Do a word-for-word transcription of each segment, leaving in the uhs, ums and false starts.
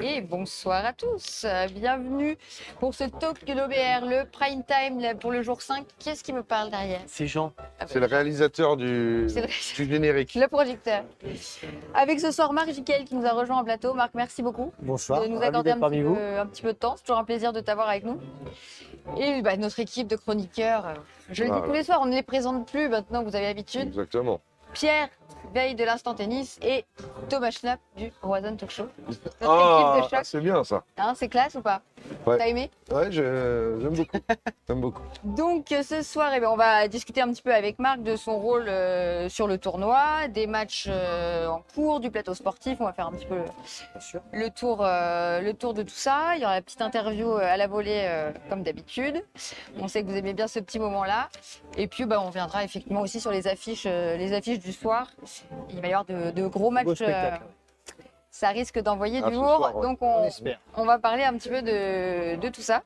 Et bonsoir à tous, euh, bienvenue pour ce talk de l'O B R, le prime time là, pour le jour cinq. Qui est-ce qui me parle derrière? C'est Jean. Ah bah, C'est le réalisateur du, C'est le... du générique. le projecteur. Avec ce soir Marc Jiquel qui nous a rejoint en plateau. Marc, merci beaucoup Bonsoir. de nous Ravi accorder un d'être parmi petit, vous. peu, un petit peu de temps. C'est toujours un plaisir de t'avoir avec nous. Et bah, notre équipe de chroniqueurs, euh, je le dis Voilà. tous les soirs, on ne les présente plus maintenant, vous avez l'habitude. Exactement. Pierre Veille de l'Instant Tennis et Thomas Schnapp du Roison Talk Show. Notre Ah, équipe de choc. c'est bien ça. Hein, c'est classe ou pas? Ouais. T'as aimé? Ouais, je- j'aime beaucoup. J'aime beaucoup. Donc euh, ce soir, eh bien, on va discuter un petit peu avec Marc de son rôle euh, sur le tournoi, des matchs euh, en cours, du plateau sportif. On va faire un petit peu le, le tour, euh, le tour de tout ça. Il y aura la petite interview euh, à la volée euh, comme d'habitude. On sait que vous aimez bien ce petit moment-là. Et puis bah, on viendra effectivement aussi sur les affiches, euh, les affiches du soir. Il va y avoir de, de gros matchs. Beau spectacle. euh, ça risque d'envoyer Ah, du ce lourd. soir, ouais. Donc On on, espère. on va parler un petit peu de, de tout ça.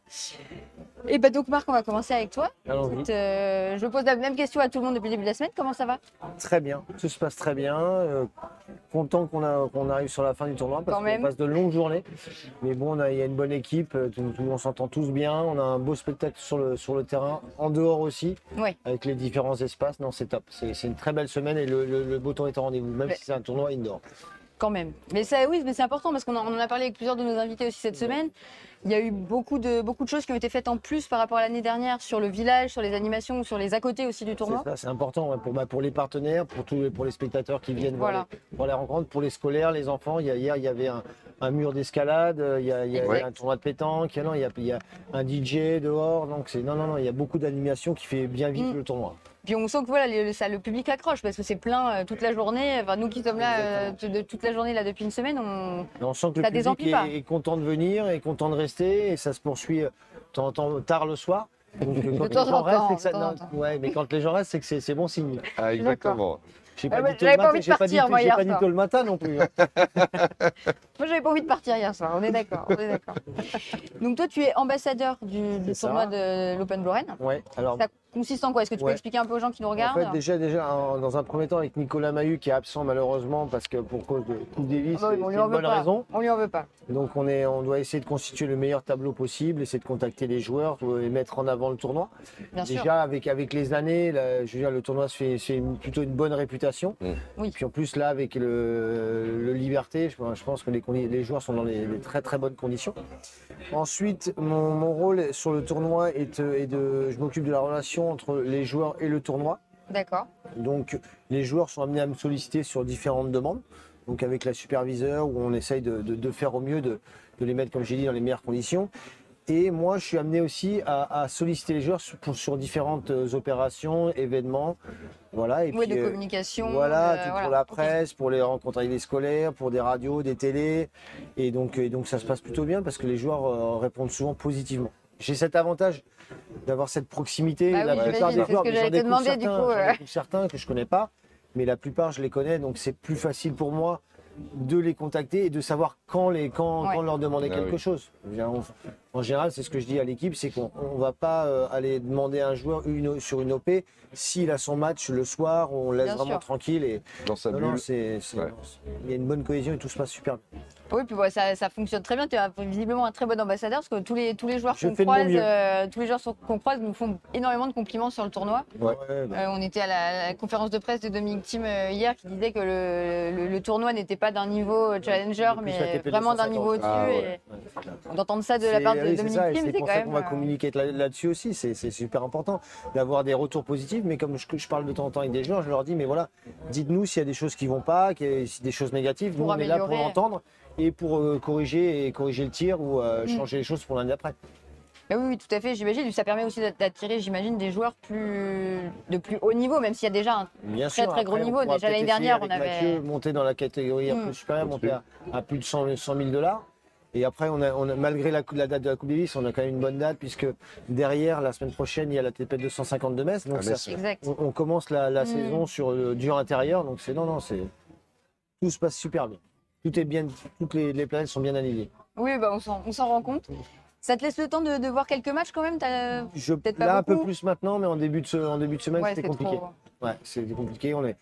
Et bah donc Marc, on va commencer avec toi. Allons-y. Euh, je pose la même question à tout le monde depuis le début de la semaine. Comment ça va? Très bien. Tout se passe très bien. Euh, content qu'on a- qu'on arrive sur la fin du tournoi parce Quand qu'on même. passe de longues journées. Mais bon, on a- il y a une bonne équipe. euh, tout- tout- on s'entend tous bien. On a un beau spectacle sur le, sur le terrain, en dehors aussi, Oui. avec les différents espaces. Non, c'est top. C'est c'est une très belle semaine et le, le- le beau temps est au rendez-vous, même Mais- si c'est un tournoi indoor. Quand même. Mais ça, oui, mais c'est important parce qu'on en, on en a parlé avec plusieurs de nos invités aussi cette semaine. Il y a eu beaucoup de, beaucoup de choses qui ont été faites en plus par rapport à l'année dernière sur le village, sur les animations, sur les à côté aussi du tournoi. C'est ça, c'est important ouais, pour, bah, pour les partenaires, pour, tous les, pour les spectateurs qui viennent voir, Voilà. les, voir les rencontres, pour les scolaires, les enfants. Il y a, hier, il y avait un, un mur d'escalade, euh, il y a, il y a Exact. un tournoi de pétanque, il y a, non, il y a, il y a un D J dehors. Donc c'est, non, non, non, il y a beaucoup d'animation qui fait bien vivre Mm. le tournoi. Puis on sent que voilà, le, ça, le public accroche parce que c'est plein euh, toute la journée. Enfin, nous qui sommes là euh, de, de toute la journée là depuis une semaine, on... Et on sent que Ça le désemplit public pas. est, est content de venir, est content de rester et ça se poursuit euh, temps en temps, tard le soir. Donc, euh, quand les temps gens en restent, temps, c'est que ça- de temps en non, temps. ouais, mais quand les gens restent, c'est que c'est, c'est bon signe. Ah, exactement. J'ai Ah pas ouais, dit tôt j'avais le pas matin, envie de j'ai pas dit, partir, moi, j'ai hier pas dit soir. tôt le matin non plus. hein. Moi, j'avais pas envie de partir hier soir, on est d'accord. on est d'accord. Donc, toi, tu es ambassadeur du, du C'est tournoi ça. de l'Open Lorraine. Ouais, alors Ça consiste en quoi? Est-ce que tu peux Ouais. expliquer un peu aux gens qui nous en regardent? fait, déjà, déjà en- dans un premier temps avec Nicolas Mahut qui est absent malheureusement parce que pour cause de Coupe Davis, Ah bah oui, c'est on lui c'est en une veut bonne pas. raison. On lui en veut pas. Donc on, est, on doit essayer de constituer le meilleur tableau possible, essayer de contacter les joueurs euh, et mettre en avant le tournoi. Bien sûr. Déjà avec, avec les années, là, je veux dire, le tournoi se fait, se fait une- plutôt une bonne réputation. Mm. Oui. Puis en plus là avec le, le Liberté, je, je pense que les, condi- les joueurs sont dans les, les très très bonnes conditions. Ensuite, mon, mon rôle sur le tournoi est, euh, est de, je m'occupe de la relation entre les joueurs et le tournoi. D'accord. Donc les joueurs sont amenés à me solliciter sur différentes demandes. Donc avec la superviseur où on essaye de, de- de faire au mieux, de, de les mettre, comme j'ai dit, dans les meilleures conditions. Et moi, je suis amené aussi à, à solliciter les joueurs sur, pour- sur différentes euh, opérations, événements. Voilà. Et Oui, puis, de euh, communication. voilà, de- tout voilà. pour la Ok. presse, pour les rencontres avec des scolaires, pour des radios, des télés. Et donc, et donc ça se passe plutôt bien parce que les joueurs euh, répondent souvent positivement. J'ai cet avantage d'avoir cette proximité. Bah oui, la plupart j'imagine, des c'est ce joueurs, que mais j'allais j'en te découvre demander, du certains, coup, j'en euh. découvre certains que je connais pas, mais la plupart je les connais, donc c'est plus facile pour moi de les contacter et de savoir quand, les, quand, Ouais. quand leur demander Ah quelque oui. chose. Je veux dire, on- En général, c'est ce que je dis à l'équipe, c'est qu'on ne va pas euh, aller demander à un joueur une, sur une O P s'il a son match le soir, on laisse Bien vraiment sûr. tranquille. Et Dans sa non, non, bulle. c'est- c'est- Ouais. il y a une bonne cohésion et tout se passe super bien. Oui, puis ouais, ça, ça fonctionne très bien. Tu es visiblement un très bon ambassadeur parce que tous les, tous les joueurs Je qu'on fais de mon croise, mieux. euh, tous les joueurs sur- qu'on croise nous font énormément de compliments sur le tournoi. Ouais. Ouais, bah, Euh, on était à la, la conférence de presse de Dominique Thiem euh, hier qui disait que le, le- le tournoi n'était pas d'un niveau euh, challenger, plus mais la T P vraiment d'un deux cent cinquante. niveau au-dessus. Ah ouais. et ouais, c'est clair. D'entendre ça de la C'est- part de oui, c'est Dominique ça, et Thiem, c'est c'est pour quand ça même. qu'on va euh, communiquer là- là-dessus aussi. C'est c'est super important d'avoir des retours positifs. Mais comme je, je parle de temps en temps avec des joueurs, je leur dis mais voilà, dites-nous s'il y a des choses qui vont pas, qu'il y a des choses négatives. Nous, Pour on est là pour améliorer. l'entendre et pour euh, corriger et corriger le tir ou euh, Mm. changer les choses pour l'année d'après. Bah oui, oui, tout à fait, j'imagine. Ça permet aussi d'attirer, j'imagine, des joueurs plus, de plus haut niveau, même s'il y a déjà un Bien très sûr, très gros après, on niveau. pourra Déjà l'année peut-être essayer dernière, on avec avait. Mathieu, monter dans la catégorie un Mm. peu supérieure, monter à, à plus de cent mille dollars. Et après, on a, on a, malgré la, la date de la Coupe Davis, on a quand même une bonne date puisque derrière, la semaine prochaine, il y a la T P deux cent cinquante de Metz. Donc Ah, ça- Metz. Exact. on, on commence la, la Mm. saison sur le dur intérieur. Donc c'est non, non, c'est tout se passe super bien. Tout est bien, toutes les, les planètes sont bien alignées. Oui, bah, on s'en on s'en rend compte. Ça te laisse le temps de, de voir quelques matchs quand même? T'as- Je, Peut-être pas là, un peu beaucoup. plus maintenant, mais en début de, se- en début de semaine, Ouais, c'était c'est compliqué. trop. Ouais, c'était compliqué. On est,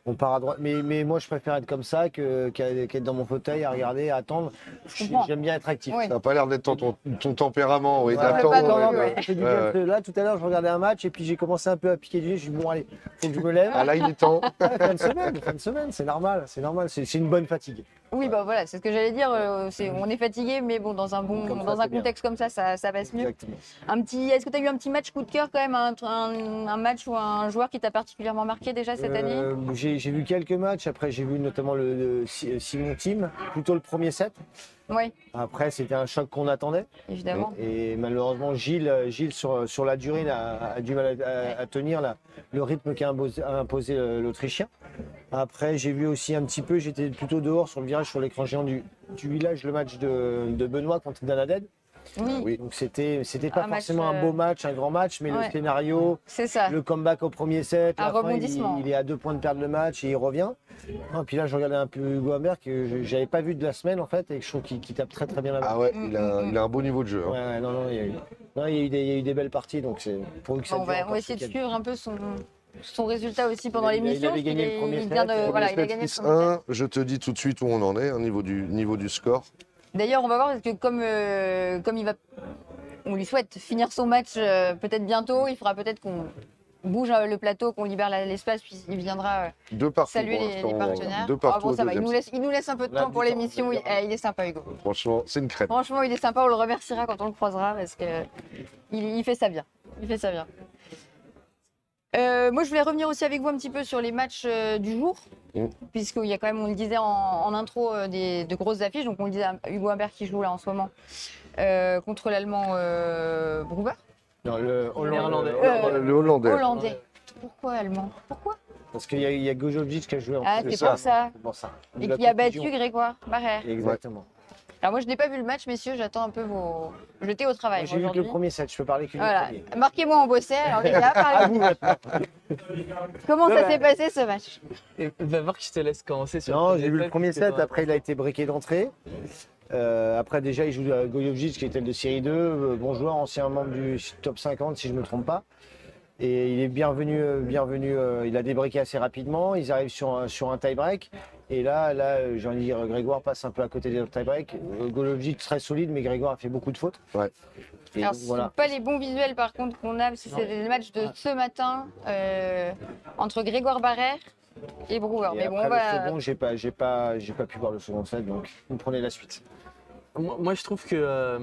on part à droite. Mais, mais moi, je préfère être comme ça que, qu'à- qu'être dans mon fauteuil à regarder, à attendre. Je comprends. J'aime bien être actif. Oui. Ça n'a pas l'air d'être ton, ton, ton tempérament, oui, Ouais, d'attendre. pas non, non non, plus, non, ouais. ça fait du Ouais, bien, ouais. parce que là, tout à l'heure, je regardais un match et puis j'ai commencé un peu à piquer du nez. Je me suis dit, bon, allez, faut que je me lève. Ah là, il est temps. Ouais, fin de semaine, fin de semaine, c'est normal, c'est normal, c'est c'est une bonne fatigue. Oui, bah voilà, c'est ce que j'allais dire. euh, c'est- on est fatigué, mais bon, dans un bon, Comme ça, dans un c'est bien. contexte comme ça, ça, ça passe mieux. Exactement. Un petit, est-ce que tu as eu un petit match coup de cœur quand même, un, un- un match ou un joueur qui t'a particulièrement marqué déjà cette année? Euh, j'ai j'ai vu quelques matchs, après j'ai vu notamment le, le Si- Simon Team, plutôt le premier set. Oui, Après, c'était un choc qu'on attendait. évidemment. Et malheureusement, Gilles, Gilles sur, sur la durée, a, a du mal à, à- à tenir là, le rythme qu'a imposé, a imposé euh, l'Autrichien. Après, j'ai vu aussi un petit peu, j'étais plutôt dehors sur le virage sur l'écran géant du, du village, le match de, de Benoît contre Danaded. Oui, Oui. Donc c'était c'était pas Un match, forcément un euh, beau match, un grand match, mais ouais. le scénario, c'est ça. le comeback au premier set, Un la fin, il, rebondissement. il est à deux points de perdre le match et il revient. Et puis là, je regardais un peu Hugo Humbert que je- j'avais pas vu de la semaine en fait et que je trouve qu'il qu'il tape très très bien la balle. Ah ouais, Mm, il a, mm, il a un beau niveau de jeu. hein. Ouais, ouais, non, non, il y a eu, non, il y a eu des, il y a eu des belles parties, donc c'est pour eux que ça Bon, on dure va, on encore va ce essayer de week-end. suivre un peu son, son résultat aussi pendant Il a- il l'émission. avait gagné parce le qu'il premier est- il vient set, de- le voilà, Premier il a set gagné le six premier set. un, je te dis tout de suite où on en est au niveau du, niveau du score. D'ailleurs, on va voir parce que comme, euh, comme il va, on lui souhaite finir son match euh, peut-être bientôt, il faudra peut-être qu'on bouge euh, le plateau, qu'on libère la- l'espace, puis il viendra euh, Deux partout saluer pour les, les l'instant. partenaires. Deux Ah partout bon, au ça va, il deuxième nous, set. laisse, il nous laisse un peu de On a temps du pour temps, l'émission. on Il, peut dire. eh, il est sympa, Hugo. Franchement, c'est une crème. Franchement, il est sympa, on le remerciera quand on le croisera parce que il, il fait ça bien. Il fait ça bien. Euh, moi, je voulais revenir aussi avec vous un petit peu sur les matchs euh, du jour, Mm. puisqu'il y a quand même, on le disait en, en intro, euh, des, de grosses affiches. Donc, on le disait, Hugo Humbert qui joue là en ce moment euh, contre l'Allemand euh, Brouwer. Non, le Néerlandais. Euh, Le Hollandais. Hollandais. Pourquoi allemand? Pourquoi? Parce qu'il y a, il y a Gojovic qui a joué en Ah, plus. c'est ça. pour ça. C'est pour ça. Et La qui a confusion. battu Grégoire Barrère. Exactement. Alors, moi, je n'ai pas vu le match, messieurs. J'attends un peu vos. J'étais au travail Moi, J'ai vu que le aujourd'hui. premier set, je peux parler que du Voilà. premier. Marquez-moi en bossait. Alors, les gars, À parlez-vous. vous maintenant. Comment Non, ça bah, s'est passé ce match? Et va voir que je te laisse commencer sur Non, le j'ai vu le set, premier c'est set, pas- après il a été breaké d'entrée. Euh, après déjà il joue à Gojovic qui était de série deux, euh, bon joueur, ancien membre du top cinquante si je ne me trompe pas. Et il est bienvenu, euh, bienvenu euh, il a débreaké assez rapidement, ils arrivent sur un, sur un tie-break. Et là, là euh, j'ai envie de dire, Grégoire passe un peu à côté des tie-break. Euh, Gojovic très solide, mais Grégoire a fait beaucoup de fautes. Ouais. Et Alors, donc, ce voilà. sont pas les bons visuels par contre qu'on a, parce que c'est le match de ce matin euh, entre Grégoire Barrère et Brouwer. Et Mais bon, après on va. le second, j'ai pas, j'ai pas, j'ai pas pu voir le second set, donc vous prenez la suite. Moi, moi, je trouve que, euh,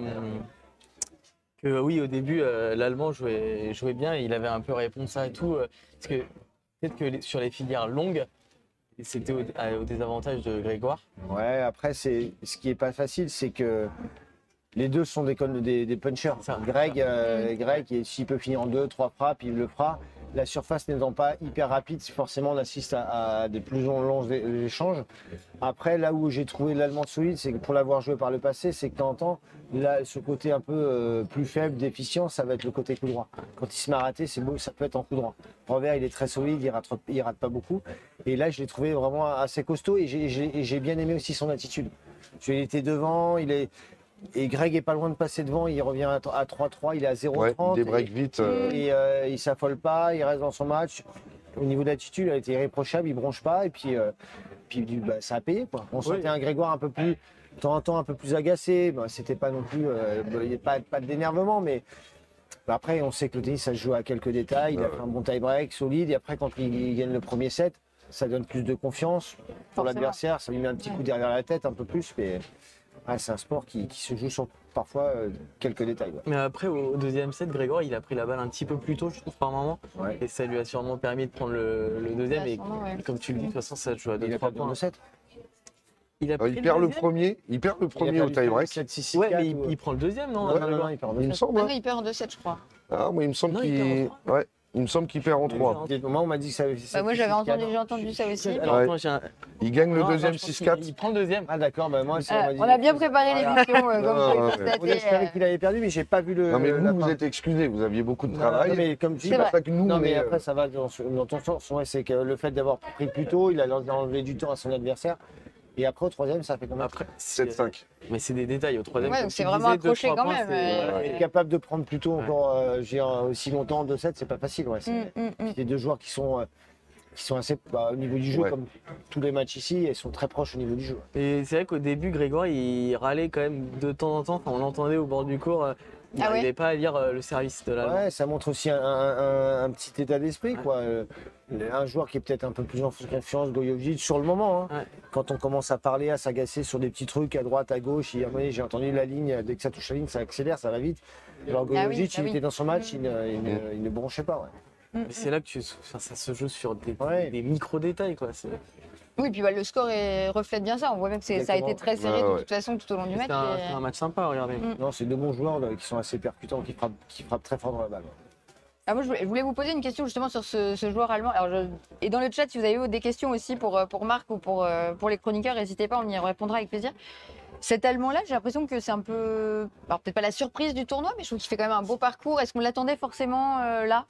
que oui, au début, euh, l'Allemand jouait, jouait bien. Il avait un peu réponse à et tout. euh, parce que peut-être que les- sur les filières longues, c'était au, à- au désavantage de Grégoire. Ouais, après, c'est ce qui est pas facile, c'est que les deux sont des, con- des, des punchers. Ça. Greg, euh, Greg, et s'il peut finir en deux, trois frappes, il le fera. La surface n'étant pas hyper rapide, forcément, on assiste à, à des plus longs, longs é- échanges. Après, là où j'ai trouvé l'Allemand solide, c'est que pour l'avoir joué par le passé, c'est que de temps en temps, là, ce côté un peu euh, plus faible, déficient, ça va être le côté coup droit. Quand il se met à rater, c'est beau, ça peut être en coup droit. Revers, il est très solide, il rate, il rate pas beaucoup. Et là, je l'ai trouvé vraiment assez costaud et j'ai- j'ai et j'ai bien aimé aussi son attitude. Il était devant, il est. Et Greg est pas loin de passer devant, il revient à à trois trois, il est à zéro Ouais, trente. il débreak vite. euh, Et euh, il s'affole pas, il reste dans son match. Au niveau de l'attitude, il a été irréprochable, il bronche pas. Et puis, euh, puis bah, ça a payé. Quoi. On sentait un Grégoire un peu plus, de temps en temps, un peu plus agacé. Bah, C'était pas non plus, euh, il n'y a pas, pas d'énervement, mais bah, après, on sait que le tennis, ça se joue à quelques détails. Il a Ouais. fait un bon tie-break, solide. Et après, quand il, il gagne le premier set, ça donne plus de confiance pour Forcément. l'adversaire. Ça lui met un petit coup derrière la tête, un peu plus. Mais ouais, c'est un sport qui, qui se joue sur parfois euh, quelques détails. Ouais. Mais après, au deuxième set, Grégoire, il a pris la balle un petit peu plus tôt, je trouve, par moment. Ouais. Et ça lui a sûrement permis de prendre le, le deuxième. Et Sûrement, ouais. comme tu le dis, de toute façon, ça joue à Il deux a trois pas besoin points. de set. Il, a euh, pris il perd le deuxième. premier, il perd le premier au tie-break. sept six six Ouais, quatre mais il, ou- il prend le deuxième, non Non, Ouais, non, non, non, il perd en Il me deux semble. Ah hein. non, il perd en deux sept, je crois. Ah, moi, il me semble Non, il qu'il. perd en Ouais, il me semble qu'il perd en trois. sept. Moi, on m'a dit que ça avait Bah, moi, j'avais entendu, j'ai entendu ça aussi. Alors, Ouais. attends, j'ai un- Il gagne le Non, deuxième non, je pense six qu'il- quatre. Il prend le deuxième. Ah, d'accord, bah, moi, ça, Ah, on m'a dit. on a bien préparé Voilà. l'émission, euh, comme Non, vous pouvez ouais, le ouais. On constater. espérait euh, qu'il avait perdu, mais j'ai pas vu le. Non, mais la vous, fin. vous êtes excusés, vous aviez beaucoup de Non, travail. non, mais comme tu C'est dis, pour vrai. ça que nous, non, on mais est, après, ça va dans, ce- dans ton sens. Ouais, c'est que le fait d'avoir pris plus tôt, il a enlevé du temps à son adversaire. Et après, au troisième, ça fait combien? Après, sept c'est- cinq. mais c'est des détails. Au troisième, Ouais, comme donc tu c'est vraiment disais, deux, accroché trois quand points, même, c'est- ouais. ouais. Être capable de prendre plus tôt Ouais. encore euh, j'ai un- aussi longtemps, deux sets, c'est pas facile. Ouais, c'est hum, hum, hum. c'est des deux joueurs qui sont. euh, qui sont assez bah, au niveau du jeu, Ouais. comme tous les matchs ici, elles sont très proches au niveau du jeu. Et c'est vrai qu'au début, Grégoire, il râlait quand même de temps en temps. Enfin, on l'entendait au bord du cours. euh, Il Ah ouais n'arrivait pas à lire euh, le service de l'allemand. Ouais, ça montre aussi un, un- un- un petit état d'esprit, quoi. Euh, Un joueur qui est peut-être un peu plus en confiance, Gojovic, sur le moment. Hein. Ouais. Quand on commence à parler, à s'agacer sur des petits trucs à droite, à gauche, il- oui, j'ai entendu la ligne, dès que ça touche la ligne, ça accélère, ça va vite. Alors Ah oui, Gojovic, ah il oui. était dans son match, il, ne- il ne, il ne bronchait pas. Ouais. Mais c'est là que tu, enfin, ça se joue sur des, Ouais. des micro-détails, quoi. C'est- Oui, puis bah, le score est- reflète bien ça. On voit même que c'est- ça a été très serré Ouais, de ouais. toute façon tout au long du match. C'était un, et- c'était un match sympa, regardez. Mm. Non, c'est deux bons joueurs là, qui sont assez percutants, qui frappent, qui frappent très fort dans la balle. Ah, moi, je voulais, je voulais vous poser une question justement sur ce, ce joueur allemand. Alors, je- et dans le chat, si vous avez des questions aussi pour, euh, pour Marc ou pour, euh, pour les chroniqueurs, n'hésitez pas, on y répondra avec plaisir. Cet Allemand-là, j'ai l'impression que c'est un peu, alors peut-être pas la surprise du tournoi, mais je trouve qu'il fait quand même un beau parcours. Est-ce qu'on l'attendait forcément euh, là?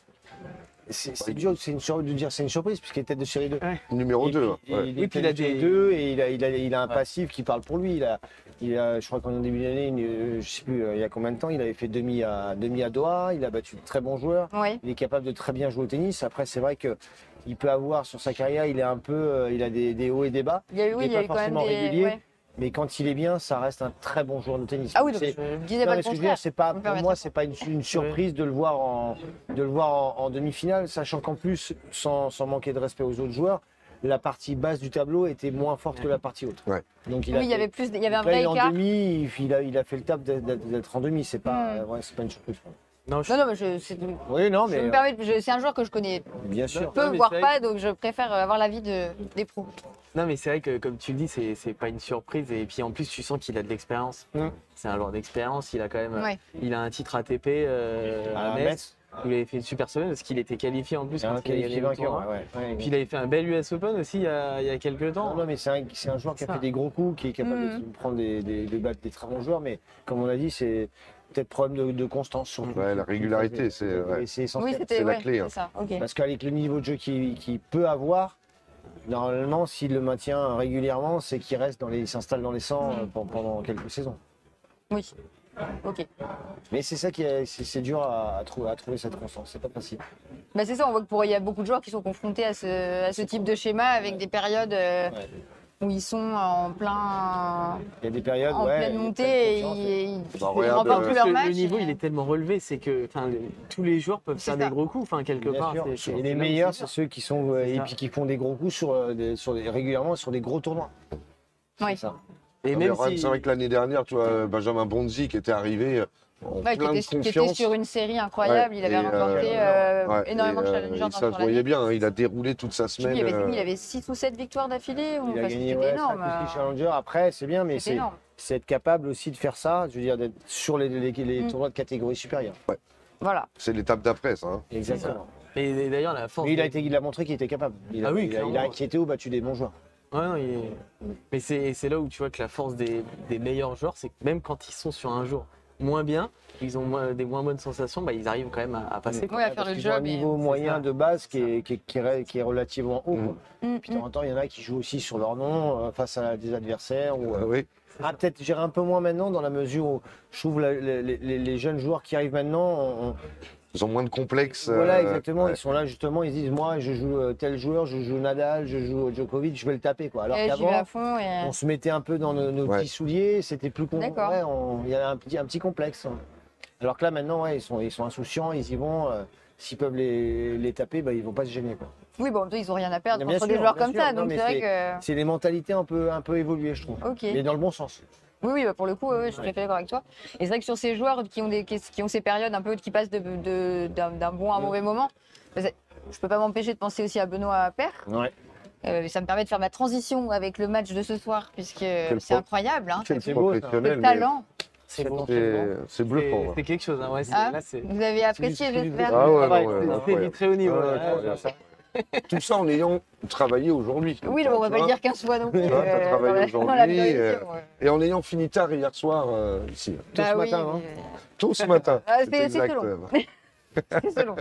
C'est c'est dur c'est une sur- de dire c'est une surprise, puisqu'il est tête de série deux. Numéro Et deux. puis, ouais. Il Oui, est puis tête il a de série des- deux et il a, il a, il a un Ouais. passif qui parle pour lui. Il a, il a, je crois qu'en début d'année, une- euh, je sais plus euh, il y a combien de temps, il avait fait demi à, demi à Doha, il a battu de très bons joueurs. Oui. Il est capable de très bien jouer au tennis. Après, c'est vrai que il peut avoir sur sa carrière, il est un peu, euh, il a des, des hauts et des bas. Il y a eu, oui, est il y a pas eu quand même forcément des. régulier. ouais. Mais quand il est bien, ça reste un très bon joueur de tennis. Ah oui, donc C'est- je disais Non, pas mais le ce que je veux contraire. dire, c'est pas, me pour permettre moi, de- c'est pas une, une surprise de le voir en, de le voir en, en demi-finale, sachant qu'en plus, sans, sans manquer de respect aux autres joueurs, la partie basse du tableau était moins forte que la partie haute. Ouais. Donc il Oui, a il y fait- avait plus, il y avait un donc là, vrai il est en écart. demi, il a, il a fait le tap d'être- d'être d'être en demi, c'est pas, Hmm. ouais, c'est pas une surprise. Non, je, Non, non, mais je, c'est- Oui, non, je mais me permets, je- c'est un joueur que je connais bien sûr. peu, Non, mais voire c'est pas, vrai donc je préfère avoir l'avis de, des pros. non, mais c'est vrai que, comme tu le dis, c'est c'est pas une surprise. Et puis en plus, tu sens qu'il a de l'expérience. Mm. C'est un joueur d'expérience. Il a quand même Ouais. il a un titre A T P euh, À à Metz. Metz, Il avait fait une super semaine parce qu'il était qualifié en plus. c'est un quand il a qualifié gagné le vainqueur. tournoi. Ouais, ouais, ouais. Puis il avait fait un bel U S Open aussi il y a, il y a quelques temps. Non, non, mais c'est un, c'est un joueur qui a Ça. fait des gros coups, qui est capable Mhm. de prendre des, des, de battre des très bons joueurs, mais comme on l'a dit, c'est peut-être problème de, de constance surtout. Ouais, la régularité, c'est- ouais. Et c'est Oui, essentiel. c'était c'est la ouais, clé, hein. c'est ça. Ok. Parce qu'avec le niveau de jeu qu'il qu'il peut avoir, normalement, s'il le maintient régulièrement, c'est qu'il reste dans les, il s'installe dans les cent euh, pen- pendant quelques saisons. Oui. Ok. Mais c'est ça qui est, c'est c'est dur à, à trouver, à trouver cette constance. C'est pas facile. Bah c'est ça, on voit que pour il y a beaucoup de joueurs qui sont confrontés à ce, à ce type de schéma avec des périodes euh, Ouais. où ils sont en plein Il y a des périodes, en ouais, pleine il y a montée pleine et confiance, ils, ouais. ils, Bah, ils regarde, remportent euh, plus Parce leur que match. le niveau, et- il est tellement relevé, c'est que enfin, le- tous les joueurs peuvent C'est faire ça. des gros coups, enfin quelque Bien part. sûr. c'est- Et c'est les là où meilleurs, c'est c'est dur. ceux qui sont euh, C'est et ça. puis qui font des gros coups sur, euh, des, sur des, régulièrement sur des gros tournois. Ouais. C'est ça. Et Non, mais même Ren, si c'est vrai que l'année dernière, tu vois, Benjamin Bonzi qui était arrivé euh, en Ouais, qui, plein était, de qui était confiance. sur une série incroyable, Ouais, il avait et, remporté euh, euh, Ouais, énormément et, de euh, challengers et dans ça dans se voyait l'année. bien, hein, il a déroulé toute sa Je sais plus, semaine. il y avait, euh, il avait six ou sept victoires d'affilée. ou- Il a enfin, gagné c'était ouais, énorme. cinq ou six euh, challengers. Après, c'est bien, mais C'était c'est énorme. c'est être capable aussi de faire ça, je veux dire, d'être sur les, les, les Mm. tournois de catégorie supérieure. Voilà. C'est l'étape d'après, ça. hein. Exactement. Et, et d'ailleurs, la force. Mais il a, des- été, il a montré qu'il était capable. Il a, Ah oui, il a, il a clairement. inquiété ou battu des bons joueurs. Ouais, non, il est- Mais c'est c'est là où tu vois que la force des, des meilleurs joueurs, c'est que même quand ils sont sur un jour moins bien, ils ont moins- des moins bonnes sensations, bah, ils arrivent quand même à, à passer. quoi. Ouais, à faire Parce le qu'ils ont un job. et- niveau C'est moyen ça. de base qui C'est est, qui, est, qui est- qui est relativement haut. Mm. quoi. Mm, Puis de temps en temps, il y en a qui jouent aussi sur leur nom euh, face à des adversaires. Ou, Ah euh, oui. ah, peut-être j'irai un peu moins maintenant dans la mesure où je trouve la- les, les- les jeunes joueurs qui arrivent maintenant, on- on- Ils ont moins de complexes. voilà euh, exactement, ouais. ils sont là justement, ils se disent moi je joue euh, tel joueur, je joue Nadal, je joue Djokovic, je vais le taper quoi. Alors et j'y vais à qu'avant, fond. Et... on se mettait un peu dans nos, nos Ouais. petits souliers, c'était plus con. D'accord. ouais, on- il y a un petit, un petit complexe. hein. Alors que là maintenant, ouais, ils sont, ils sont insouciants, ils y vont. euh, S'ils peuvent les, les taper, bah, ils vont pas se gêner. quoi. Oui, bon, en même temps, ils ont rien à perdre Bien contre sûr, des joueurs bien comme sûr. ça. Non, Donc mais c'est vrai que. C'est des mentalités un peu, un peu évoluées, je trouve. Ok. Mais dans le bon sens. Oui, oui, bah, pour le coup, ouais, ouais, je suis tout à fait d'accord avec toi. Et c'est vrai que sur ces joueurs qui ont, des, qui ont ces périodes un peu qui passent de- de- d'un d'un bon à un Mm. mauvais moment, bah, c'est- je peux pas m'empêcher de penser aussi à Benoît Paire. Ouais. Euh, ça me permet de faire ma transition avec le match de ce soir, puisque c'est pro- incroyable. Hein, Quel c'est beau, ça. professionnel, le mais talent. C'est bon. c'est- c'est C'est bluffant. hein. c'est quelque chose. Hein, ouais, c'est- Ah, là, c'est vous avez apprécié, du- c'est du- j'espère. Ah ouais, Travail, non, ouais, c'est- c'est incroyable. du très haut niveau. Ouais, ouais. incroyable. Tout ça en ayant travaillé aujourd'hui. Oui, Tu on vois, va pas le dire quinze fois non plus. Tu vois, t'as euh, travaillé dans la- aujourd'hui, dans la vidéo euh, émission, ouais. Et en ayant fini tard hier soir euh, ici. Tôt Bah ce oui, matin, hein. mais- Tôt ce matin. Ah, c'est c'est- c'est exact. selon. C'est selon.